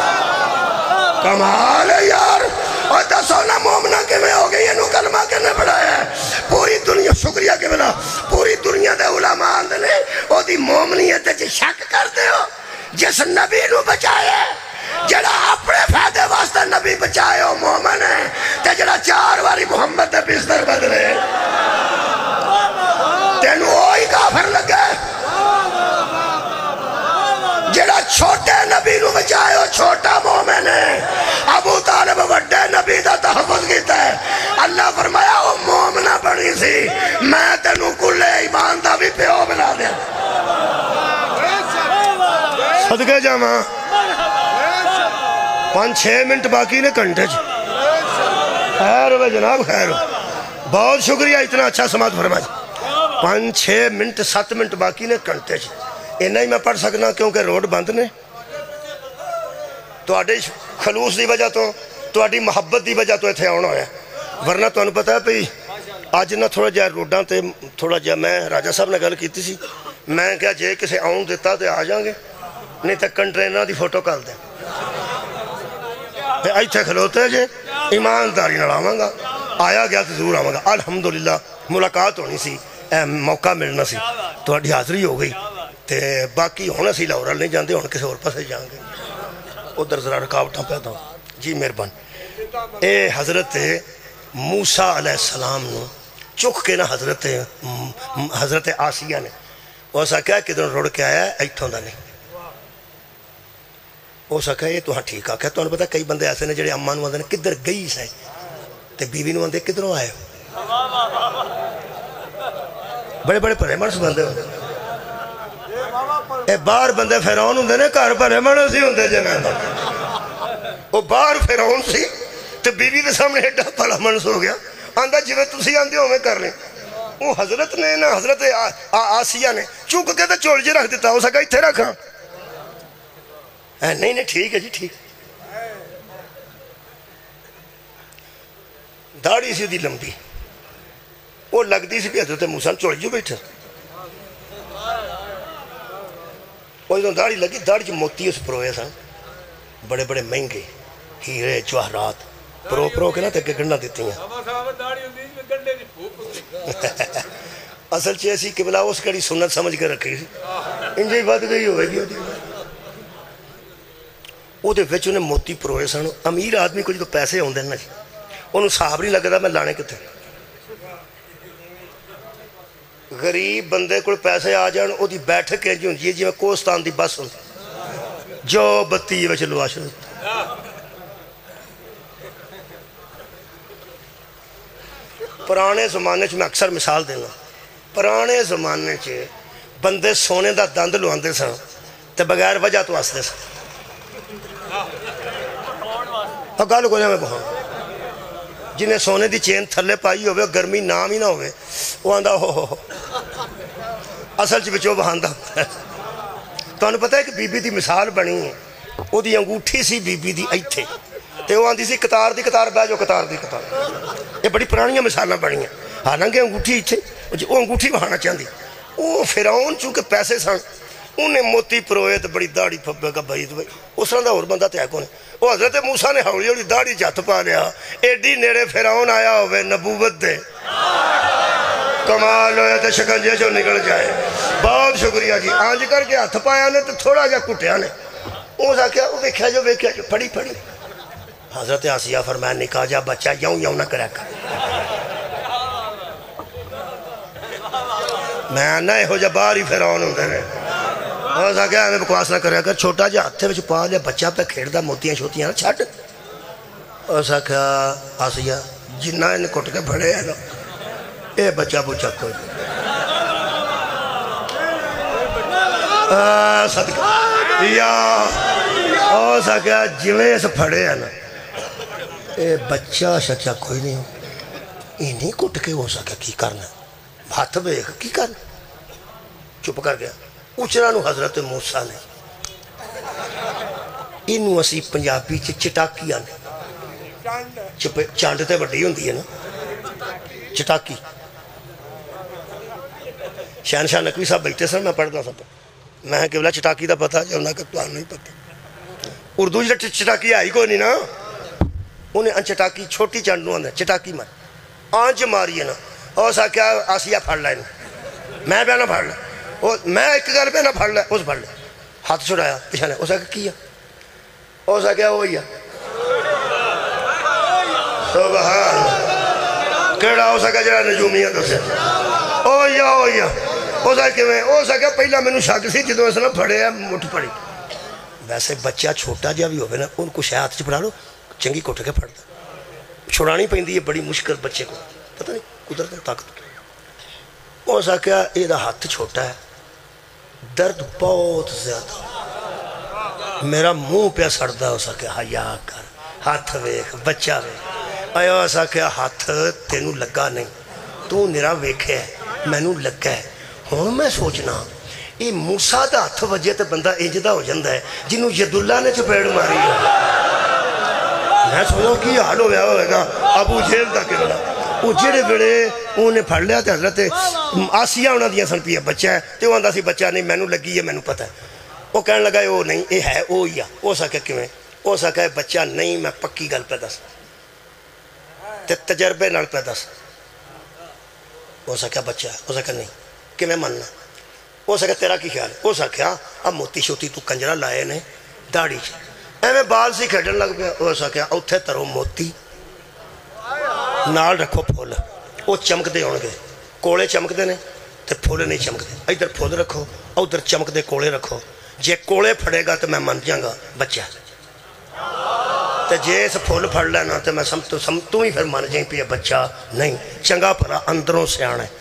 کمال ہے یار اور دسونا مومنہ کے میں ہو گئی انہوں کلمہ کے نے پڑھایا ہے پوری دنیا شکریہ کے بنا پوری دنیا دے علماء اندنے وہ دی مومنیت جے شک کرتے ہو جس نبی نو بچائے جڑا اپنے فائدے واسطہ نبی بچائے ہو مومن ہے تے جڑا چار واری محمد دے بستر بدلے تینو ہوئی کافر لگے جڑا چھوٹے نبی نو بچائے ہو چھوٹا مومن ہے ابو طالب وڈے نبی دا تحفظ کیتا ہے اللہ فرمایا وہ مومنہ بڑی سی میں تینو کلے ایمان دا بھی پیو بنا دیا صدقہ جامع پانچ چھ منٹ باقی نے کنٹے جی خیر ہوئے جناب خیر ہو بہت شکریہ اتنا اچھا سماعت فرمائی پانچ چھ منٹ سات منٹ باقی نے کنٹے جی انہا ہی میں پڑھ سکنا کیونکہ روڈ بند نے تو آڈے خلوص دی وجہ تو تو آڈی محبت دی وجہ تو ایتھے آنا ہے ورنہ تو انہوں پتا ہے پہی آج نہ تھوڑا جائے روڈاں تے تھوڑا جائے میں راجہ صاحب نے گل کیتی سی میں کیا جے کسے آؤں دیتا تے آ جائیں گے نہیں تک کنٹرینر دی فوٹو کال دیں ایتھے کھلوتے جے ایمانداری نہ لاؤں گا آیا گیا تو ضرور آؤں گا الحمدللہ ملاقات ہونی سی موقع ملنا سی تو آڈی حاضری ہو گئی تے باقی ہونا سی لاہورال نہیں جاندے ہونا کسے اور پاسے جائیں گے ادھر ذرا رکاوٹاں پیدا ہوں جی مہربان اے حضرت موسیٰ علیہ السلام نو چک کے نا حضرت حضرت آسیہ نے وہ سکھا ہے کدھر روڑ کے آیا ہے ایتھوں دا نہیں وہ سکھا ہے یہ تو ہاں ٹھیک آکھا ہے تو انہوں پتا کئی بندے ایسے نے جڑے امان وندے نے کدھر گئی سائے تے بیوی نو وندے کدھروں آئے بڑے بڑے پڑے مرس بندے ہوندے اے باہر بندے فیرون ہوندے نے کار پڑے مرس ہی ہوندے جنہیں وہ باہر فیرون سی تے بیوی دے سامنے ایڈا پڑا منس ہو گیا آندہ جوے تسی آندے ہو میں کر لیں وہ حضرت نے نا حضرت آسیہ نے چونکہ کہتا چوڑ جی رکھ دیتا ہو سکا اتھے رکھا نہیں نہیں ٹھیک ہے جی ٹھیک داڑھی سی دی لمبی وہ لگ دی سی بھی حضرت موسیٰ چوڑ جو بیٹھا وہ ادھر داڑھی لگی داڑھی جو موتی اس پروئے سن بڑے بڑے مہنگے ہیرے جواہرات پرو پرو کے نا تک گنڈا دیتی ہیں اصل چیسی قبلہ اس کڑی سنت سمجھ کے رکھی سی انجھے بات گئی ہوئے گی وہ موتی پروئے سن. امیر آدمی کو جو پیسے آتے ہیں نا جی انہوں صاحب نہیں لگتا میں لانے کتنے. غریب بندے کو پیسے آ جان وہ بیٹھک انج ہوتی ہے جی میں کوستان کی بس ہوتی جو بتی لوا شروع. پرانے زمانے میں اکثر مثال دینا پرانے زمانے بندے سونے دا دند لواندے سن تے بغیر وجہ تو ہسدے سن. گل کو میں کہاں جنہیں سونے دی چین تھلے پائی ہوئے گرمی نام ہی نہ ہوئے وہ آندا ہو ہو اصل چ بچو بہاندا. تانوں پتہ ہے کہ بی بی دی مثال بنی وہ دی انگوٹھی سی بی بی دی ایتھے تے وہ آندی سی قطار دی قطار بہ جو قطار دی قطار. یہ بڑی پرانیاں مثالاں بنیاں. حالانکہ انگوٹھی ایتھے وہ انگوٹھی بہانا چاہتی. وہ فرعون چونکہ پیسے سن انہیں موتی پروئے تو بڑی داڑھی پھبے کا بھائی تو بھائی اس طرح دا اور بندہ تے ہے کون. وہ حضرت موسیٰ نے ہولی ہولی داڑھی جت پا لیا ایڈی نیڑے فرعون آیا ہوئے نبوت دے کمال ہویا تے شکنجے جو نکل جائے. بہت شکریہ جی. آنج کر کے ہاتھ پایا نے تو تھوڑا جا کٹیا نے وہ جا کیا وہ ویکھیا جو ویکھیا جو پڑی پڑی. حضرت آسیہ فرمایا نکاح جا بچہ یوں یوں نہ کریا کر. میں نہ ہو جا باہر ہی فرعون ہوندے نے. اور سا کیا ہمیں بکواس نہ کریا کر چھوٹا جا ہاتھے وچ پا لیا بچہ پہ کھیڑدا موتیاں شوتیاں نہ چھٹ. اور سا کیا آسیہ جنہ انہیں کٹ کے بھڑے ہیں نا اے بچہ بچہ کوئی صدقہ یا اور سا کیا جویں سے پھڑے ہیں نا اے بچہ شچہ کوئی نہیں انہیں کٹ کے ہو سکا کی کرنا ہاتھ بیک کی کرنا. چپ کر گیا. اچرانو حضرت موسیٰ نے انہوں اسی پنجابی چ چٹاکی آنے چانڈتے بڑی ہوندی ہے نا چٹاکی. شہنشاہ نقوی صاحب بیٹھے سن میں پڑھتا سب میں کہ بلا چٹاکی دا پتہ جو نہ کہ تو نہیں پتہ. اردو جا چٹاکی آئی کوئی نہیں نا انہیں ان چٹاکی چھوٹی چانڈنوں آنے چٹاکی مار آنچ ماری ہے نا. اور سا کیا آسیہ پھڑ لائے میں بھی نہ پھڑ لائے میں ایک گل پہ نہ پھڑ لائے اس پھڑ لائے ہاتھ چھڑایا پیچھا لے اسا کیا اسا کیا ہوئی ہے سبحان کیڑا اسا کیا جڑا نجومیہ تو سے اوئی ہے اوئی ہے اسا کیا میں اسا کیا پہلا میں نے شاک سی جدو اس نے پھڑے ہیں مٹھ پڑی. ویسے بچہ چھوٹا جا بھی ہوئے نا ان کو شاید ہاتھ چھپڑا لو چنگی کٹ کے پھڑتا چھڑانی پہندی ہے بڑی مشکل بچے کو پتہ نہیں قدرت طاقت. اسا کیا یہ دا ہاتھ چھوٹا ہے درد بہت زیادہ میرا منہ پہ سڑتا ہو سکے حیا کر ہاتھ ویکھ بچہ ویکھ آیا اسا کیا ہاتھ تینوں لگا نہیں تو نرا ویکھے میں نوں لگا ہے. ہوں میں سوچنا یہ موسیٰ دا ہاتھ وجہ تے بندہ انجدہ ہو جاندہ ہے جنہوں ید اللہ نے چپیڑ ماری ہے. میں سوچنا کی حال ہو گیا ہوئے گا ابو جیل دا کرنا وہ جڑے بڑے انہیں پھڑ لیا تھے حضرت آسیہ انہاں دیا سن پیا بچہ ہے تو وہ اندھا سی بچہ نہیں میں نوں لگی ہے میں نوں پتہ ہے. وہ کہنے لگا وہ نہیں یہ ہے وہ ہی ہے وہ سکے کیویں وہ سکے بچہ نہیں میں پکی گل پہ دس تے تجربے نال پہ دس. وہ سکے بچہ ہے وہ سکے نہیں کہ میں مننا. وہ سکے تیرا کی خیال ہے وہ سکے اب موتی شوتی تو کنجرہ لائے نے داڑھی چ ایویں بال سی کھیڈن لگ پیا. وہ سکے اتھے ترو موتی نال رکھو پھول وہ چمکتے ہون گے کولے چمکتے نے تو پھول نہیں چمکتے. ادھر پھول رکھو ادھر چمکتے کولے رکھو. جے کولے پھڑے گا تو میں من جاں گا بچہ تو جے اس پھول پھڑ لینا تو میں سمتو سمتو ہی پھر من جائیں پیا بچہ نہیں چنگا پھلا اندروں سیانا ہے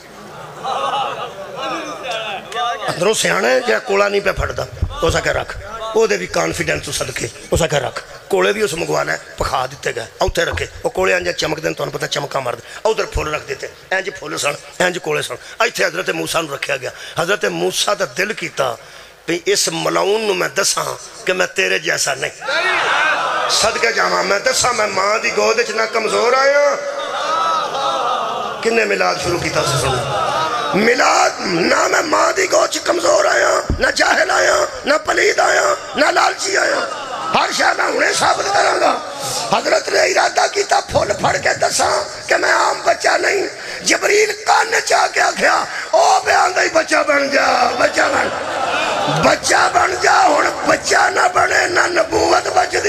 اندروں سیانا ہے جے کولا نہیں پہ پھڑ دا وہ سکے رکھ وہ دے بھی کانفیڈنس صدقے وہ سکے رکھ کولے بھی اس مگوانا ہے پکھا دیتے گئے اوتھے رکھے وہ کولے انجا چمک دیں تو انہوں پتہ چمکا مرد ادھر پھول رکھ دیتے انج پھول سن انج کولے سن. ایتھے حضرت موسیٰ نو رکھیا گیا. حضرت موسیٰ دا دل کیتا بھی اس ملاؤن نو میں دساں کہ میں تیرے جیسا نہیں صدقے جاواں میں دساں میں ماں دی گود وچ نہ کمزور آیا. کنے میلاد شروع کیتا سے سننا میلاد نہ میں ماں دی گود وچ کمزور آیا نہ جاہل آیا نہ پلید آیا نہ لالچی آیا ہر شاہ میں انہیں ثابت کروں گا. حضرت نے ارادہ کیتا پھول پھڑ کے دساں کہ میں عام بچہ نہیں. جبریل کان نے چاہ کے آکھیا او بیان دائی بچہ بن جا بچہ بن بچہ بن جا ہون بچہ نہ بنے نہ نبوت بچ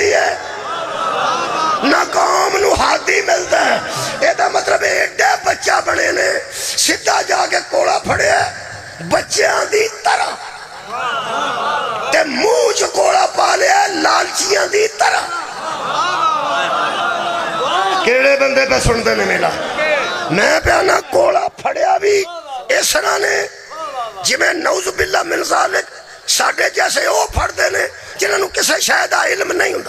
آ کے کوڑا پھڑیا بچیاں دی طرح تے منہ چ کوڑا پا لیا لالچیاں دی طرح. کیڑے بندے پہ سنتے نے ملا میں پہ آنا کوڑا پھڑیا بھی اس طرح نے جی میں نعوذ باللہ من ذالک ساڑھے جیسے وہ پھڑ دینے جنہوں نے کسے شاید علم نہیں ہوتا.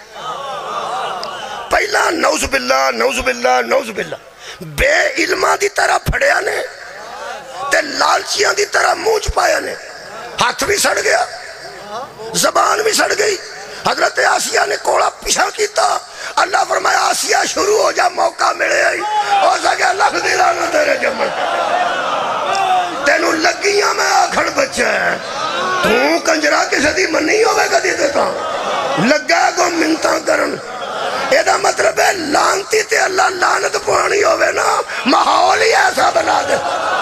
پہلا نعوذ باللہ نعوذ باللہ نعوذ باللہ بے علمہ دی طرح پھڑیا نے تے لالچیاں دی طرح منہ چ پایا نے. ہاتھ بھی سڑ گیا زبان بھی سڑ گئی. حضرت آسیہ نے کوڑا پیچھا کیتا. اللہ فرمایا آسیہ شروع ہو جا موقع ملے آئی ہو سکے لکھ دیلانا تیرے جمل تینوں لگیاں میں آکھڑ بچہ ہے تو کنجرہ کسے دی منی ہوئے گا دی دیتا لگا کو منتاں کرن. ایدہ مطلب ہے لانتی تے اللہ لانت پوانی ہوئے نا ماحول ہی ایسا بنا دے.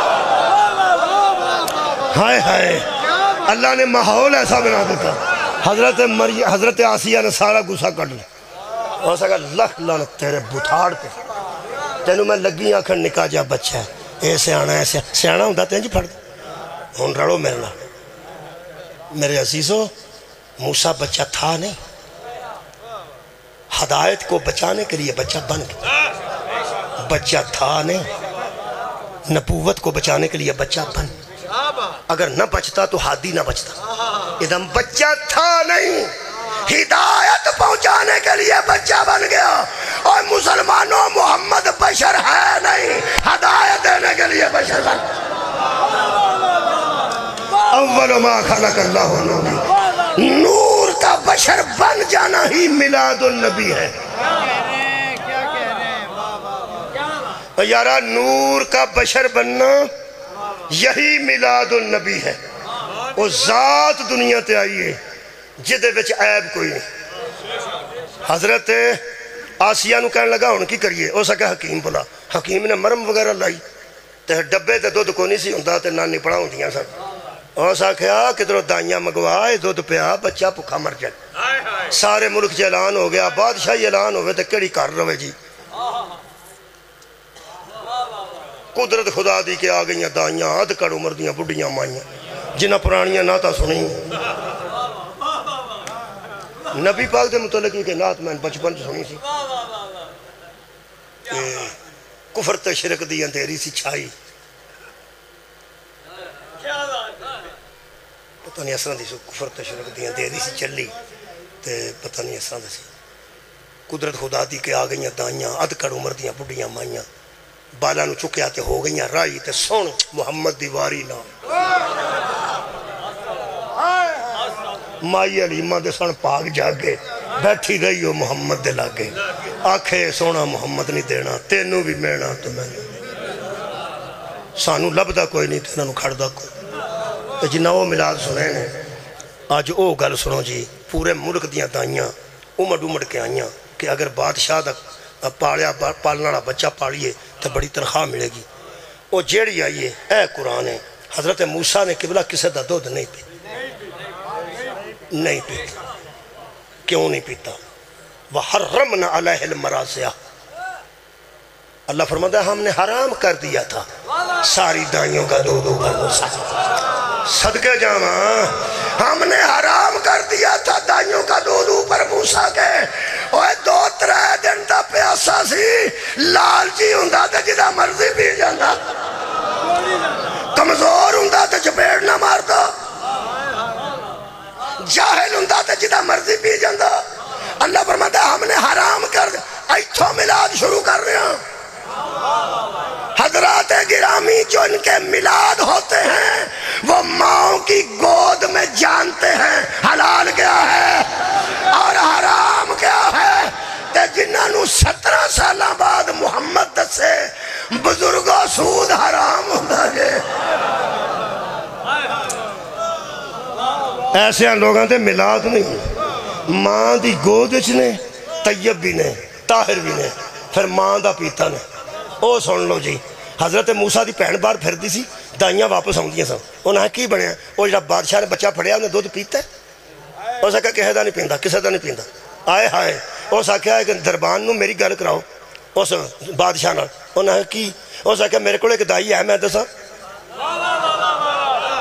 ہائے ہائے اللہ نے ماحول ایسا بنا دیتا. حضرت مریم حضرت آسیہ نے سارا گسا کٹ لیا. اور سکا لکھ لانت تیرے بھتاڑ پہ تینوں میں لگی آنکھن نکا جا بچہ ہے ایسے آنا ایسے سیانا ہوں دا تین جی پھڑ دے ہون رڑو میرنا. میرے عزیزوں موسیٰ بچہ تھا نہیں ہدایت کو بچانے کے لیے بچہ بن گیا. بچہ تھا نہیں نبوت کو بچانے کے لیے بچہ بن. اگر نہ بچتا تو ہادی نہ بچتا. ادھم بچہ تھا نہیں ہدایت پہنچانے کے لیے بچہ بن گیا. اور مسلمانوں محمد بشر ہے نہیں ہدایت دینے کے لیے بشر بن. اول ما خلق اللہ نور نور کا بشر بن جانا ہی میلاد النبی ہے. یارا نور کا بشر بننا یہی میلاد النبی ہے. وہ ذات دنیا تے آئیے جدے وچ عیب کوئی نہیں. حضرت آسیہ نو کہنے لگا ان کی کریے او سکا حکیم بلا. حکیم نے مرم وغیرہ لائی تے ڈبے تے دودھ کو نہیں سی ہوندہ تے نانی پڑھا ہوندیاں سن. او سکھیا کدھروں دائیاں مگوائے دودھ پیا بچہ پکھا مر جائے. سارے ملک چے اعلان ہو گیا بادشاہی اعلان ہوئے تے کیڑی کر روے جی. قدرت خدا دی کے آگئیاں دائیاں آدھ کڑ عمر دیاں بڑھیاں مائیاں جنہ پرانیاں ناتا سنیں. نبی پاک دے متعلقی کے نات میں بچپن سنی سی کہ کفر تے شرک دی اندھیری سی چھائی. پتہ نہیں اسرہ دی سو کفر تے شرک دی اندھیری سی چلی تے پتہ نہیں اسرہ دی سی. قدرت خدا دی کے آگئیاں دائیاں آدھ کڑ عمر دیاں بڑھیاں مائیاں بالا نو چکے آتے ہو گئیاں رائی تے سون محمد دیواری نا مائی علیمہ دے سن پاک جاگے بیٹھی رہی ہو محمد دے لاگے آنکھے سونا محمد نہیں دینا تینوں بھی مینا تو میں سانو لبدا کوئی نہیں تینوں کھڑدا کوئی. جنہ وہ ملاد سنے نے آج او گل سنو جی پورے ملک دیاں دائیاں امڑ امڑ کے آئیاں کہ اگر بادشاہ دا پالیا پالنا بچہ پالیے تو بڑی تنخواہ ملے گی. وہ جیڑی آئیے اے قرآن ہے حضرت موسیٰ نے قبلہ کسے دا دودھ نہیں پی نہیں پیتا. کیوں نہیں پیتا؟ وَحَرَّمْنَا عَلَيْهِ الْمَرَاضِعَ اللہ فرماتا ہے ہم نے حرام کر دیا تھا ساری دائیوں کا دودھ اوپر موسیٰ صدقے جامعہ ہم نے حرام کر دیا تھا دائیوں کا دودھ اوپر موسیٰ کے. اوہ دو ترہ دن دا پیاسا سی لالچی ہوندا تے جدا مرضی پی جاندا کمزور ہوندا تے چپیڑ نہ ماردا جاہل ہوندا تے جدا مرضی پی جاندا. اللہ فرماتا ہے ہم نے حرام کر دیا. ایتھوں میلاد شروع کر رہے ہیں. حضرات گرامی جو ان کے میلاد ہوتے ہیں وہ ماں کی گود میں جانتے ہیں حلال کیا ہے اور حرام کیا ہے. تے جنہاں نو سترہ سالہ بعد محمد دسے بزرگوں سود حرام ہوتا ہے. ایسے لوگاں تے میلاد نہیں ماں دی گود نے طیب بھی نے طاہر بھی نے پھر ماں دا پیتا نے. او سن لو جی حضرت موسیٰ دی پہن بار پھر دی سی دائیاں واپس آؤں دیا سن. انہاں کی بنیا وہ جب بادشاہ نے بچہ پڑھیا انہیں دودھ پیتا ہے وہ سکا کہے دا نہیں پیندا کسے دا نہیں پیندا. آئے ہائے وہ سکا ہے کہ دربان نو میری گل کراؤ اس بادشاہ نال. انہاں کی وہ سکا میرے کو ایک دائی ہے میں دسا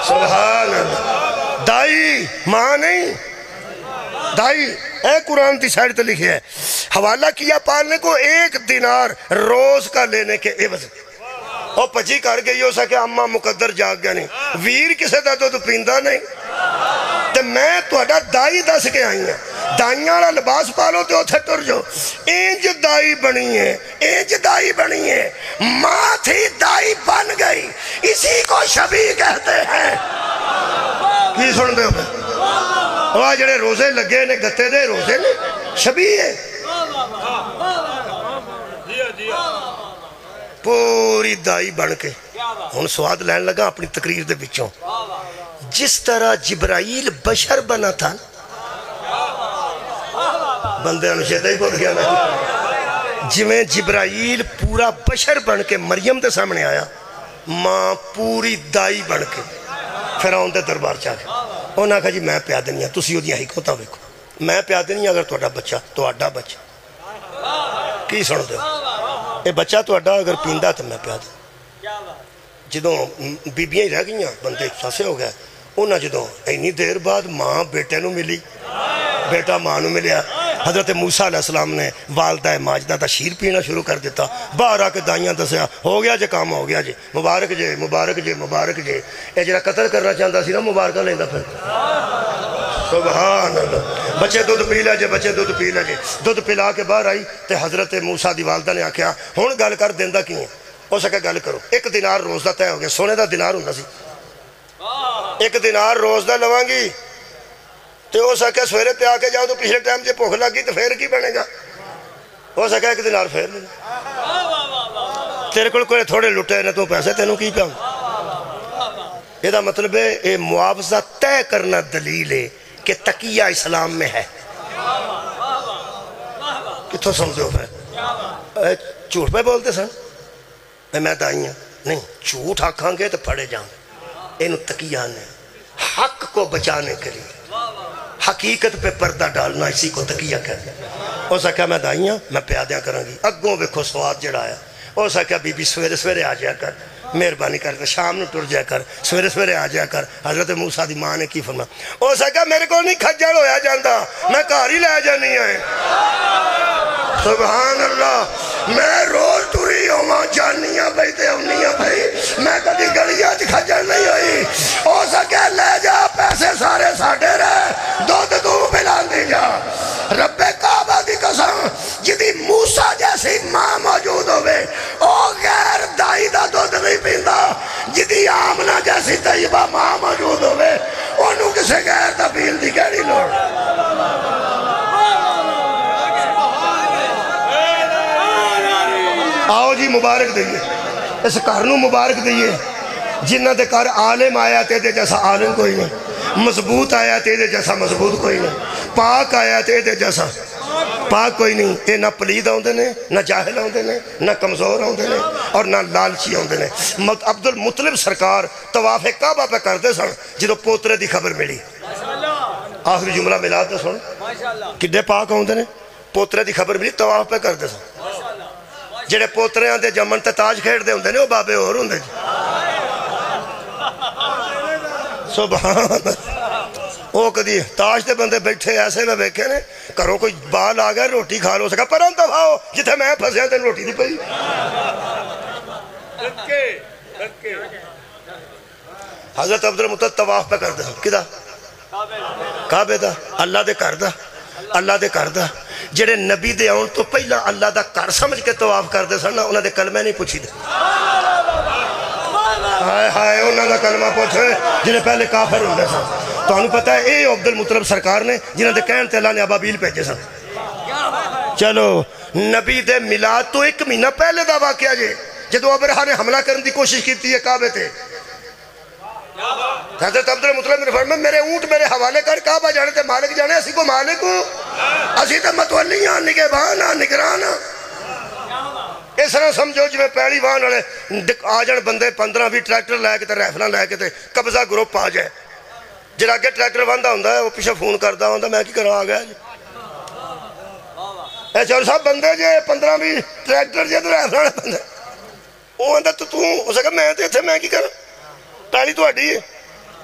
سبحان اللہ. دائی ماں نہیں، دائی اے قرآن کی سائڈ تے لکھے ہے حوالہ کیا پالنے کو ایک دینار روز کا لینے کے عوض. اور پچی کر گئی ہو سکے اماں مقدر جاگ گیا نہیں، ویر کسے دا تو پیندا نہیں. تے میں تہاڈا دائی دس کے آئی ہیں، دائیاں والا لباس پالو تے اوتھے ٹر جو. انج دائی بنی ہے، انج دائی بنی ہے، ماں تھی دائی بن گئی، اسی کو شبیہ کہتے ہیں. کی سن دے ہو وہ جڑے روزے لگے نے گتے دے روزے نے شبیہ ہے. پوری دائی بن کے ہن سواد لین لگا اپنی تقریر دے بچوں. جس طرح جبرائیل بشر بنا تھا، بندے انشیدہ ہی بول گیا نا، جویں جبرائیل پورا بشر بن کے مریم دے سامنے آیا، ماں پوری دائی بن کے فرعون دے دربار چاہ گیا. انہاں کہا جی میں پیا دنیا تسی اودیاں حکمتاں ویکھو، میں پیا دنیا اگر تہاڈا بچہ تہاڈا بچہ کی سن دے اے بچہ تہاڈا اگر پیندا تے میں پیا دوں. جدوں بیبیاں ہی رہ گئیاں بندے ساسے ہو گئے. انہاں جدوں اینی دیر بعد ماں بیٹے نو ملی، بیٹا ماں نو ملیا. حضرت موسیٰ علیہ السلام نے والدہ ماجدہ دا شیر پینا شروع کر دیتا. باہر آ کے دائیاں دسیا ہو گیا جے کام ہو گیا جے، مبارک جے مبارک جے مبارک جے. اے جڑا قتل کرنا چاہتا سی نا مبارکہ لیندا پھر. سبحان اللہ. بچے دودھ پی لے جے، بچے دودھ پی لے جے. دودھ پلا کے باہر آئی تے حضرت موسیٰ دی والدہ نے آکھیا ہن گل کر دیندا کی ہے؟ ہو سکے گل کرو. ایک دینار روز دا طے ہو گیا، سونے دا دینار ہوندا سی. ایک دینار روز دا لواں گی تے ہو سکے سویرے پہ آ کے جاؤ تو پچھلے ٹائم جے بھوک لگی تو پھر کی بنے گا؟ ہو سکے ایک دینار پھر لے تیرے کول کوئی تھوڑے لٹے نے تو پیسے تینوں کی پاؤں. یہ دا مطلب ہے یہ معاوضہ طے کرنا دلیل ہے کہ تقیہ اسلام میں ہے. کتھوں سمجھو پھر جھوٹ پہ بولتے سن میں دائیاں نہیں، جھوٹ آکھاں گے تو پڑے جاؤں. اینو تقیہ نے حق کو بچانے کے لیے حقیقت پہ پردہ ڈالنا، اسی کو تقیہ کہتے ہیں. ہو سکا میں دائیاں میں پیادیاں کروں گی اگوں ویکھو سواد جڑا آیا. ہو سکا بی بی سویرے سویرے آ جایا کر، مہربانی کر کے شام نو ٹر جایا کر، سویرے سویرے آ جایا کر. حضرت موسیٰ دی ماں نے کی فرمایا ہو سکا میرے کو نہیں کھجڑ ہویا جاندا، میں گھر ہی لے جانی ہے. سبحان اللہ. میں روز ٹری ہوا جانیاں بھائی تے ہونیاں بھائی، میں کدی گلیاں چ کھجڑ نہیں ہوئی. ہو سکے لے جا پیسے سارے ساڈے رہ، دودھ تو پلاندی جا. رب کعبہ دی قسم جدی موسیٰ جیسی ماں موجود ہوئے او غیر دائی دا دودھ نہیں پیندا. جدی آمنہ جیسی طیبہ ماں موجود ہوئے انہوں کسے غیر دا پیل دی کہڑی لوڑ. آؤ جی مبارک دئیے، اس گھرنوں مبارک دئیے جنہ دے کار عالم آیا تیدے جیسا عالم کوئی نہیں، مضبوط آیا تیدے جیسا مضبوط کوئی نہیں، پاک آیا تیدے جیسا پاک کوئی نہیں. اے نہ پلید ہوندے نے، نہ جاہل ہوندے نے، نہ کمزور ہوندے نے اور نہ لالچی ہوندے نے. عبد المطلب سرکار طواف کعبہ پہ کردے سن جدو پوترے دی خبر ملی. آخری جملہ ملا دے سن کڈے پاک ہوندے نے. پوترے دی خبر ملی طواف پہ کردے سن. جڑے پوترے آندے جمن تے تاج کھیڑ دے ہوندے نے وہ بابے اور ہوندے. سبحان اللہ. وہ کدی تاج دے بندے بیٹھے ایسے میں بیکھے نے کرو کوئی بال آ گیا روٹی کھا لو سکا پران دفاؤ جتھے میں پھنسیا تین روٹی دی پئی. حضرت عبد المطلب طواف پہ کر دے کدا کعبے دا اللہ دے کر دا اللہ دے کر دا. جڑے نبی دے آن تو پہلا اللہ دا کر سمجھ کے طواف کر دے سن انہاں دے کلمہ نہیں پوچھی دے. ہائے ہائے انہاں دا کلمہ پوچھے جنہیں پہلے کافر ہوندے سن. تو انہوں پتہ ہے اے عبد المطلب سرکار نے جنہاں دے کہن تے اللہ نے ابابیل بھیجے سن. چلو نبی دے میلاد تو ایک مہینہ پہلے دا واقعہ جے جدو ابرہا نے حملہ کرنے دی کوشش کیتی ہے کعبے تے. حضرت عبد المطلب نے فرمایا میرے اونٹ میرے حوالے کر کعبہ جانے تے مالک جانے اسی کو مالک ہوں اسی تے متولیاں نگہبان نگران. اس طرح سمجھو جی میں پہلی وان والے آ جان بندے پندرہ بھی ٹریکٹر لے کے تے ریفلاں لے کے تے قبضہ گروپ آ جائے. جڑا اگے ٹریکٹر واندا ہوندا ہے وہ پیچھے فون کردا ہوندا میں کی کراں آ گیا جی. اے چور صاحب بندے جے پندرہ بھی ٹریکٹر جے تے ریفلاں والے بندے وہ آندا تو تو ہو سکا میں تے ایتھے میں کی کراں پہلی تہاڈی ہے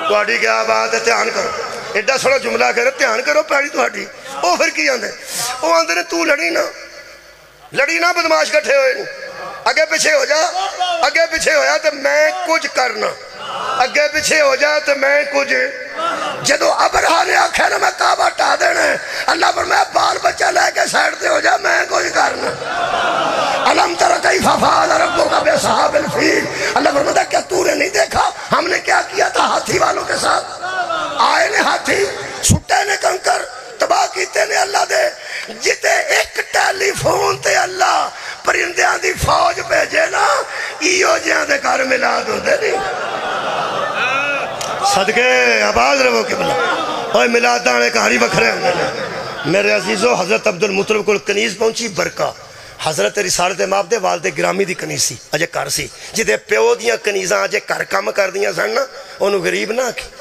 تہاڈی کیا بات ہے دھیان کرو ایڈا سونا جملہ کہہ دھیان کرو پیڑی تہاڈی وہ پھر کی آندے وہ آندے نے تو لڑی نہ لڑی نہ بدماش کٹھے ہوئے اگے پیچھے ہو جا اگے پیچھے ہویا تو میں کچھ کرنا اگے پیچھے ہو جا تو میں کچھ جدو ابرہا نے آکھا نا میں کعبہ ٹا دینا ہے اللہ پر میں بال بچہ لے کے سائڈ تے ہو جا میں کچھ کرنا علم تر کیف فعل ربک باصحاب الفیل اللہ فرماتا کیا تو نے نہیں دیکھا ہم نے کیا کیا تھا ہاتھی والوں کے ساتھ آئے نے ہاتھی سٹے نے کنکر تباہ کیتے نے اللہ دے جتے ایک ٹیلی فون تے اللہ پرندیاں دی فوج بھیجے نا ایو جیاں دے گھر ملاد ہوندے نہیں صدقے آباد رہو قبلہ اوہ ملاد دانے کہاری بکھرے ہوندے نے میرے عزیزو حضرت عبدالمطلب کو کنیز پہنچی برکہ حضرت رسالت ماب دے والد گرامی دی کنیز سی اجے کر سی جدے پیو دیاں کنیزاں اجے کر کم کر دیاں سن نا انہوں غریب نہ کی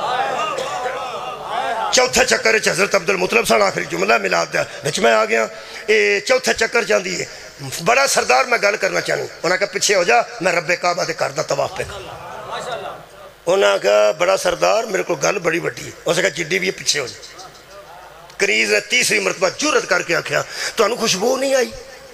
چوتھے چکر حضرت عبدالمطلب سن آخری جملہ ملاد دیا بچ میں آ گیا چوتھے چکر جاندی ہے بڑا سردار میں گل کرنا چاہوں انہاں کہا پیچھے ہو جا میں رب کعبہ دے کردہ طواف پہ انہاں کہا بڑا سردار میرے کو گل بڑی بڑی ہے اسے کہا جڈی بھی پیچھے ہو جا کنیز نے تیسری مرتبہ جرت کر کے آکھیا تو انہوں خوشبو نہیں آئی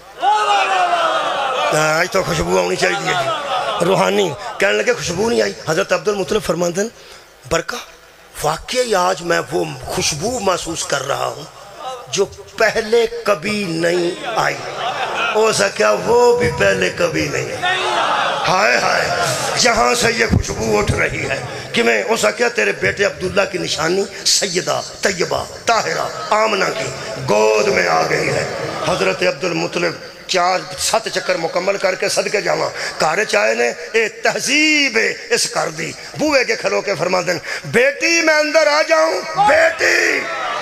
آج تو خوشبو آنی چاہیے جی روحانی کہنے لگے خوشبو نہیں آئی حضرت عبدالمطلب فرماندن برکہ واقعی آج میں وہ خوشبو محسوس کر رہا ہوں جو پہلے کبھی نہیں آئی ہو سکیا وہ بھی پہلے کبھی نہیں آئی ہائے ہائے جہاں سے یہ خوشبو اٹھ رہی ہے کہ میں ہو سکیا تیرے بیٹے عبداللہ کی نشانی سیدہ طیبہ طاہرہ آمنہ کی گود میں آ گئی ہے حضرت عبدالمطلب چار سات چکر مکمل کر کے صدقے جاواں کارے چاہے نے اے تہذیب اس کر دی بوئے کے کھلو کے فرما دیں بیٹی میں اندر آ جاؤں بیٹی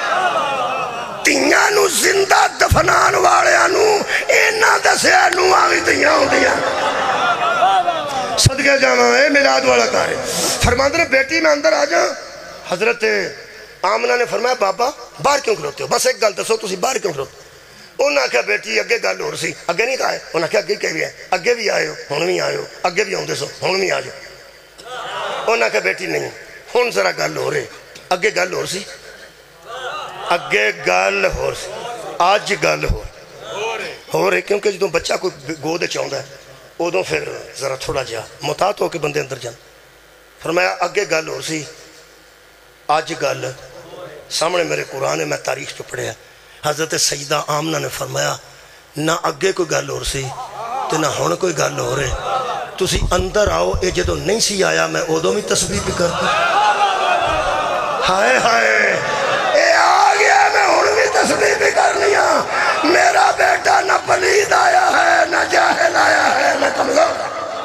تیاں نو زندہ دفنان والے آنو اینا دسے آنو آگی تیاں ہوں تیاں صدقے جاواں اے میلاد والا کارے فرما دیں بیٹی میں اندر آ جاؤں حضرت آمنہ نے فرمایا بابا باہر کیوں کھلوتے ہو بس ایک گل دسو تسی باہر کیوں کھلوتے انہوں نے کہا بیٹی اگے گل ہو رہی اگے نہیں کہا ہے انہوں نے کہا اگے کہہ گیا اگے بھی آئے ہو ہون بھی آئے ہو اگے بھی آؤں سو ہون بھی آ جاؤ انہوں نے کہا بیٹی نہیں ہون ذرا گل ہو رہے اگے گل ہو رہی اگے گل ہو رہی آج گل ہو ہو رہے کیونکہ جدوں بچہ کوئی گود چاہتا ہے ادوں پھر ذرا تھوڑا جا محتاط ہو کے بندے اندر جان فرمایا اگے گل ہو رہی آج گل سامنے میرے قرآن ہے میں تاریخ جو پڑھے حضرت سیدہ آمنہ نے فرمایا نہ اگے کوئی گل ہو رہی تو نہ ہونے کوئی گل ہو رہے تسی اندر آؤ اے جدو نہیں سی آیا میں ادو بھی تسبیح بھی کرتا ہائے ہائے اے آ گیا میں ہوں بھی تسبیح بھی کرنی ہوں میرا بیٹا نہ پلید آیا ہے نہ جاہل آیا ہے نہ کمزور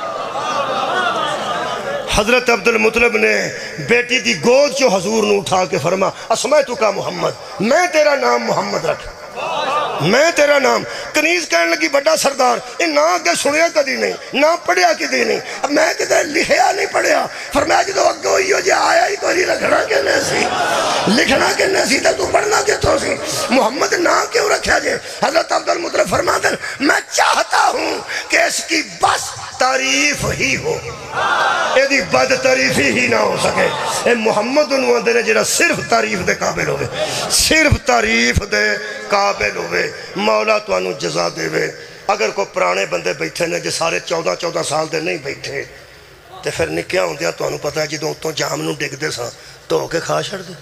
حضرت عبدالمطلب نے بیٹی دی گود جو حضور نے اٹھا کے فرما اسمیتو کا محمد میں تیرا نام محمد رکھا میں تیرا نام کنیز کہنے لگی بڑا سردار یہ نہ آگے سنیا کدی نہیں نہ پڑھیا کدی نہیں اب میں کدھر لکھیا نہیں پڑھیا فرمایا جدو اگے ہوئی ہو جی آیا ہی کوئی لکھنا کہ نہیں سی لکھنا کہ نہیں سی تو پڑھنا کہ تو سی محمد نہ کیوں رکھیا جے حضرت عبدالمطلب فرما دیں میں چاہتا ہوں کہ اس کی بس تعریف ہی ہو اے دی بد تعریفی ہی نہ ہو سکے اے محمد انہوں اندر ہے جنہا صرف تعریف دے قابل ہوئے صرف تعریف دے قابل ہوئے مولا تو انہوں جزا دے وے اگر کوئی پرانے بندے بیٹھے نے جو سارے چودہ چودہ سال دے نہیں بیٹھے تو پھر نکیا ہوں دیا تو انہوں پتہ ہے جدوں تو جام نوں ڈگ دے سا تو ہو کے کھا چھڑ دے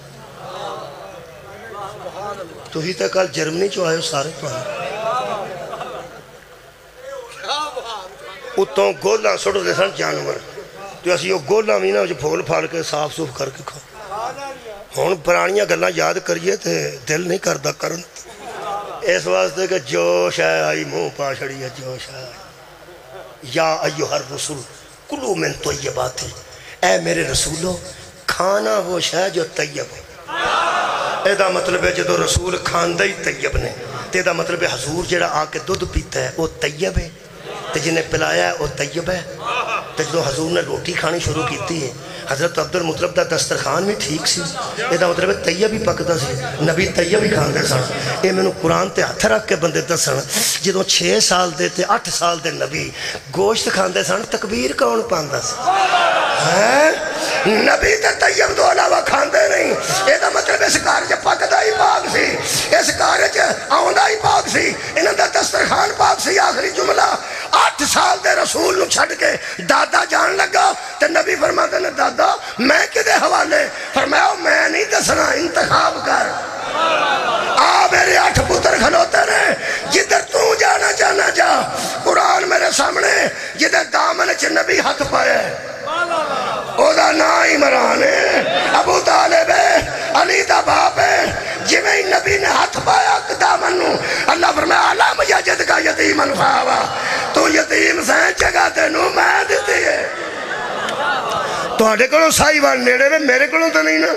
تو ہی تے کل جرمنی چو آئے سارے تو آئے اتوں گولا سڑو دے سن جانور تو اسی وہ گولا بھی نا جو پھول پھال کے صاف صوف کر کے کھا ہون پرانیاں گلنا یاد کریے تے دل نہیں کردہ کرن اس واسطے کہ جوش ہے آئی منہ پا چھڑی ہے جوش ہے یا ایوہ الرسول کلو من طیباتی اے میرے رسولو کھانا وہ شے جو طیب ہے اے دا مطلب ہے جدو رسول کھاندہ ہی طیب نے تے دا مطلب ہے حضور جڑا آ کے دودھ پیتا ہے وہ طیب ہے تے جنہیں پلایا ہے وہ طیب ہے تے جدو حضور نے روٹی کھانی شروع کیتی ہے حضرت عبدالمطلب دا دسترخوان بھی ٹھیک سی یہ دا مطلب ہے طیب ہی پکتا سی نبی طیب ہی کھاندے سن یہ میں نے قرآن تے ہتھ رکھ کے بندے دسن جدو چھ سال دے تے اٹھ سال دے نبی گوشت کھاندے سن تکبیر کون پاندا سی نبی تے طیب تو علاوہ کھاندے نہیں. یہ دا مطلب اس گھر چ پکدا ہی پاک سی, اس گھر چ آوندا ہی پاک سی, انہاں دا دسترخوان پاک سی. آخری جملہ آٹھ سال دے رسول نو چھڈ کے دادا جان لگا تے نبی فرماتے نے دادا میں کدے حوالے؟ فرمایا میں نہیں دسنا, انتخاب کر. آ میرے آٹھ پتر کھلوتے رہے, جدھر تو جانا جانا جا. قرآن میرے سامنے جدھر دامن چ نبی ہاتھ پائے او دا نا عمران ہے, ابو طالب ہے, علی دا باپ ہے. جی میں نبی نے ہاتھ پایا دامن نو, اللہ فرمایا علام یجد کا یتیمن فاوا, تو یتیم سے جگہ تینوں میں دیتی ہے. تو آڈے کلوں سائی وال نیڑے میں, میرے کلوں تو نہیں نا.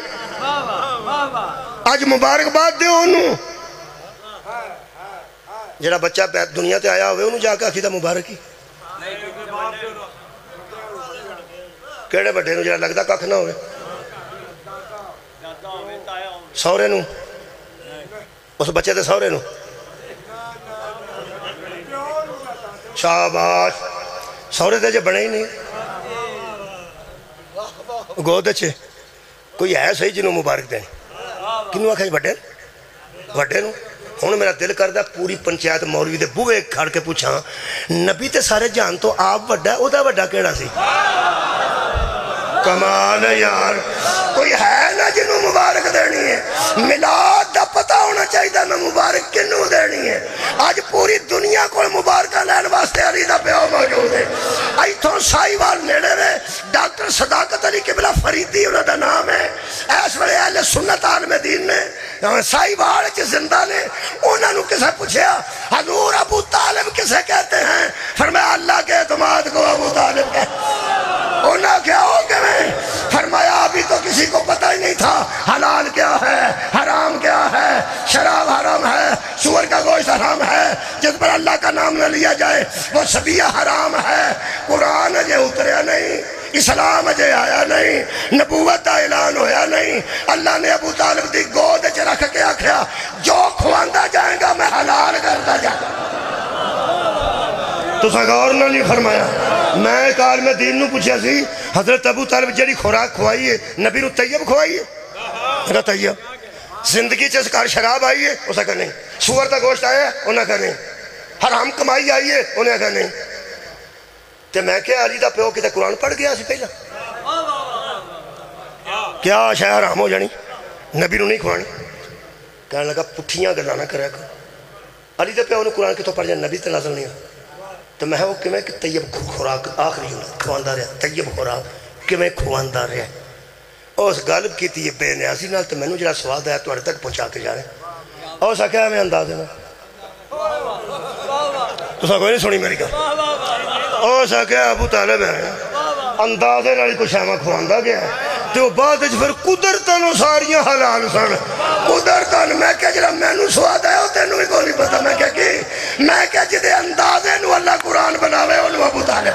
آج مبارک بات دے انہوں جڑا بچہ دنیا تے آیا ہوئے انہوں جا کے آکھی دا مبارکی. کیڑے بڑھے نو جڑا لگدا ککھ نہ ہوئے, سورے نو, اس بچے دے سورے نو. شاباش, سورے دے جو بنے ہی نہیں. گودے چھے کوئی ہے صحیح جنہوں مبارک دیں, کنوں آکھا جی بڑھے بڑھے نو. ہون میرا دل کردہ پوری پنچایت مولوی دے بوے کھڑ کے پوچھاں نبی تے سارے جان تو آپ بڑھا, او دا بڑھا کیڑا سی؟ کمال ہے یار, کوئی ہے نا جنہوں مبارک دینی ہے. ملاد دا پتہ ہونا چاہیے دا میں مبارک کنوں دینی ہے. آج پوری دنیا کو مبارکہ لین واسطے علی دا پیو موجود ہے. ایتھوں سائی وال نیڑے رہے ڈاکٹر صداقت علی قبلہ فریدی انہوں دا نام ہے. ایس وڑے اہل سنت عالم دین نے سائی وال چی زندہ نے, انہوں نے کسے پوچھیا حضور ابو طالب کسے کہتے ہیں؟ فرمایا اللہ کے اعتماد کو ابو طالب کہتے ہیں. انہوں نے کیا ہو کہ میں فرمایا ابھی تو کسی کو پتہ ہی نہیں تھا حلال کیا ہے, حرام کیا ہے. شراب حرام ہے, سور کا گوشت حرام ہے, جس پر اللہ کا نام نہ لیا جائے وہ سبیہ حرام ہے. قرآن اجے اتریا نہیں, اسلام اجے آیا نہیں, نبوت دا اعلان ہویا نہیں. اللہ نے ابو طالب دی گود چ رکھ کے آکھیا جو کھواندا جائے گا میں حلال کرتا جائے گا. تو سگور نہ نہیں فرمایا. میں ایک عالم دین نو پوچھا سی حضرت ابو طالب جڑی خوراک کھوائی ہے نبی نو طیب کھوائی ہے؟ کہا طیب. زندگی چ سکار شراب آئی ہے؟ اسے کہا نہیں. سور دا گوشت آیا ہے؟ انہیں کہا نہیں. حرام کمائی آئی ہے؟ انہیں کہا نہیں. تے میں کیا علی دا پیو کتے قرآن پڑھ گیا سی پہلا؟ کیا شاہ حرام ہو جانی نبی نو نہیں کھوانی؟ کہنے لگا پٹھیاں گلا نہ کرے کر. علی دا پیو نے قرآن کتوں پڑھ جائے نبی تے نازل نہیں ہو. تو میں وہ کہ میں کہ طیب خوراک آخری کھواندہ رہا, طیب خوراک کہ میں کھواندہ رہا. اور اس غالب کی تھی یہ بے نیازی نال تو میں نے جڑا سواد آیا تو اڑے تک پہنچا کے جا رہے. اور سا کیا میں انداز دینا تو سا کوئی نہیں سنی میری کہا. اور سا کیا ابو طالب ہے اندازے نال کچھ ایمہ کھواندہ گیا ہے. تو بعد اچھ پھر قدرتاں ساریاں حلال سن. قدرتاں میں کیا جڑا میں نو سواد آیا ہوتے نو ہی کو نہیں پتا. میں کیا کہ میں کیا جدے اندازے نو اللہ قرآن بناوے انہوں ابو طالب.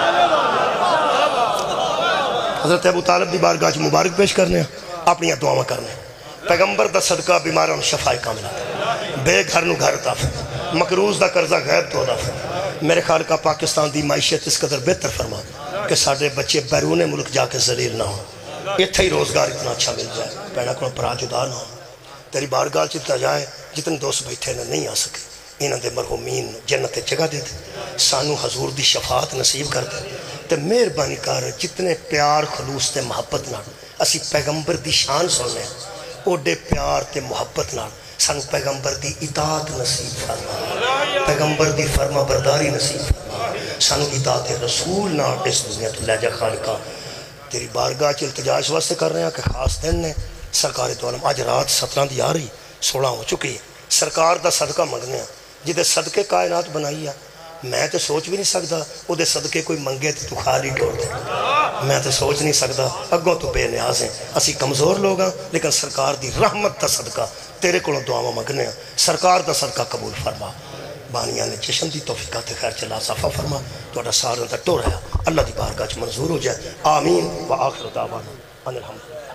حضرت ابو طالب دی بارگاہ چ مبارک پیش کرنے اپنی دعاواں کرنے. پیغمبر دا صدقہ بیماروں شفائی کاملہ, بے گھر نو گھر دف, مقروض دا قرضہ غیب تو دف. میرے خالقہ پاکستان دی معیشت اس قدر بہتر فرما کہ سارے بچے بیرون ملک جا کے ذلیل نہ ہوں, اتھے ہی روزگار اتنا اچھا مل جائے, پیڑا کو پرا جدا نہ ہو. تیری بارگاہ چلتا جائے جتنے دوست بیٹھے نہ نہیں آ سکے انہاں دے مرحومین جنت جگہ دے دے, سانو حضور دی شفاعت نصیب کر دے. تے مہربانی کر جتنے پیار خلوص تے محبت نال اسی پیغمبر دی شان سننے اوڈے پیار تے محبت نال سانو پیغمبر دی اطاعت نصیب فرما, پیغمبر دی فرما برداری نصیب فرما. سانو اطاعت رسول نال اس دنیا تو لے جا. خالقہ تیری بارگاہ چ التجا اس واسطے کر رہے ہیں کہ خاص دن نے سرکار تو عالم آج رات سترہ دی آ رہی سولہ ہو چکی ہے. سرکار دا صدقہ منگنے ہیں جدے صدقے کائنات بنائی ہے. میں تو سوچ بھی نہیں سکتا وہ دے صدقے کوئی منگے تو خالی ٹوڑ دے. میں تو سوچ نہیں سکتا اگوں تو بے نیاز ہیں اسی کمزور لوگ ہیں, لیکن سرکار دی رحمت دا صدقہ تیرے کو دعاواں منگنے ہیں. سرکار دا صدقہ قبول فرما. بانیاں نے چشم دی توفیقات خیر چلا صفا فرما. تو سارا دا ٹور ہے اللہ دی بارگاہ چ منظور ہو جائے. آمین و آخر دعوانا ان الحمدللہ.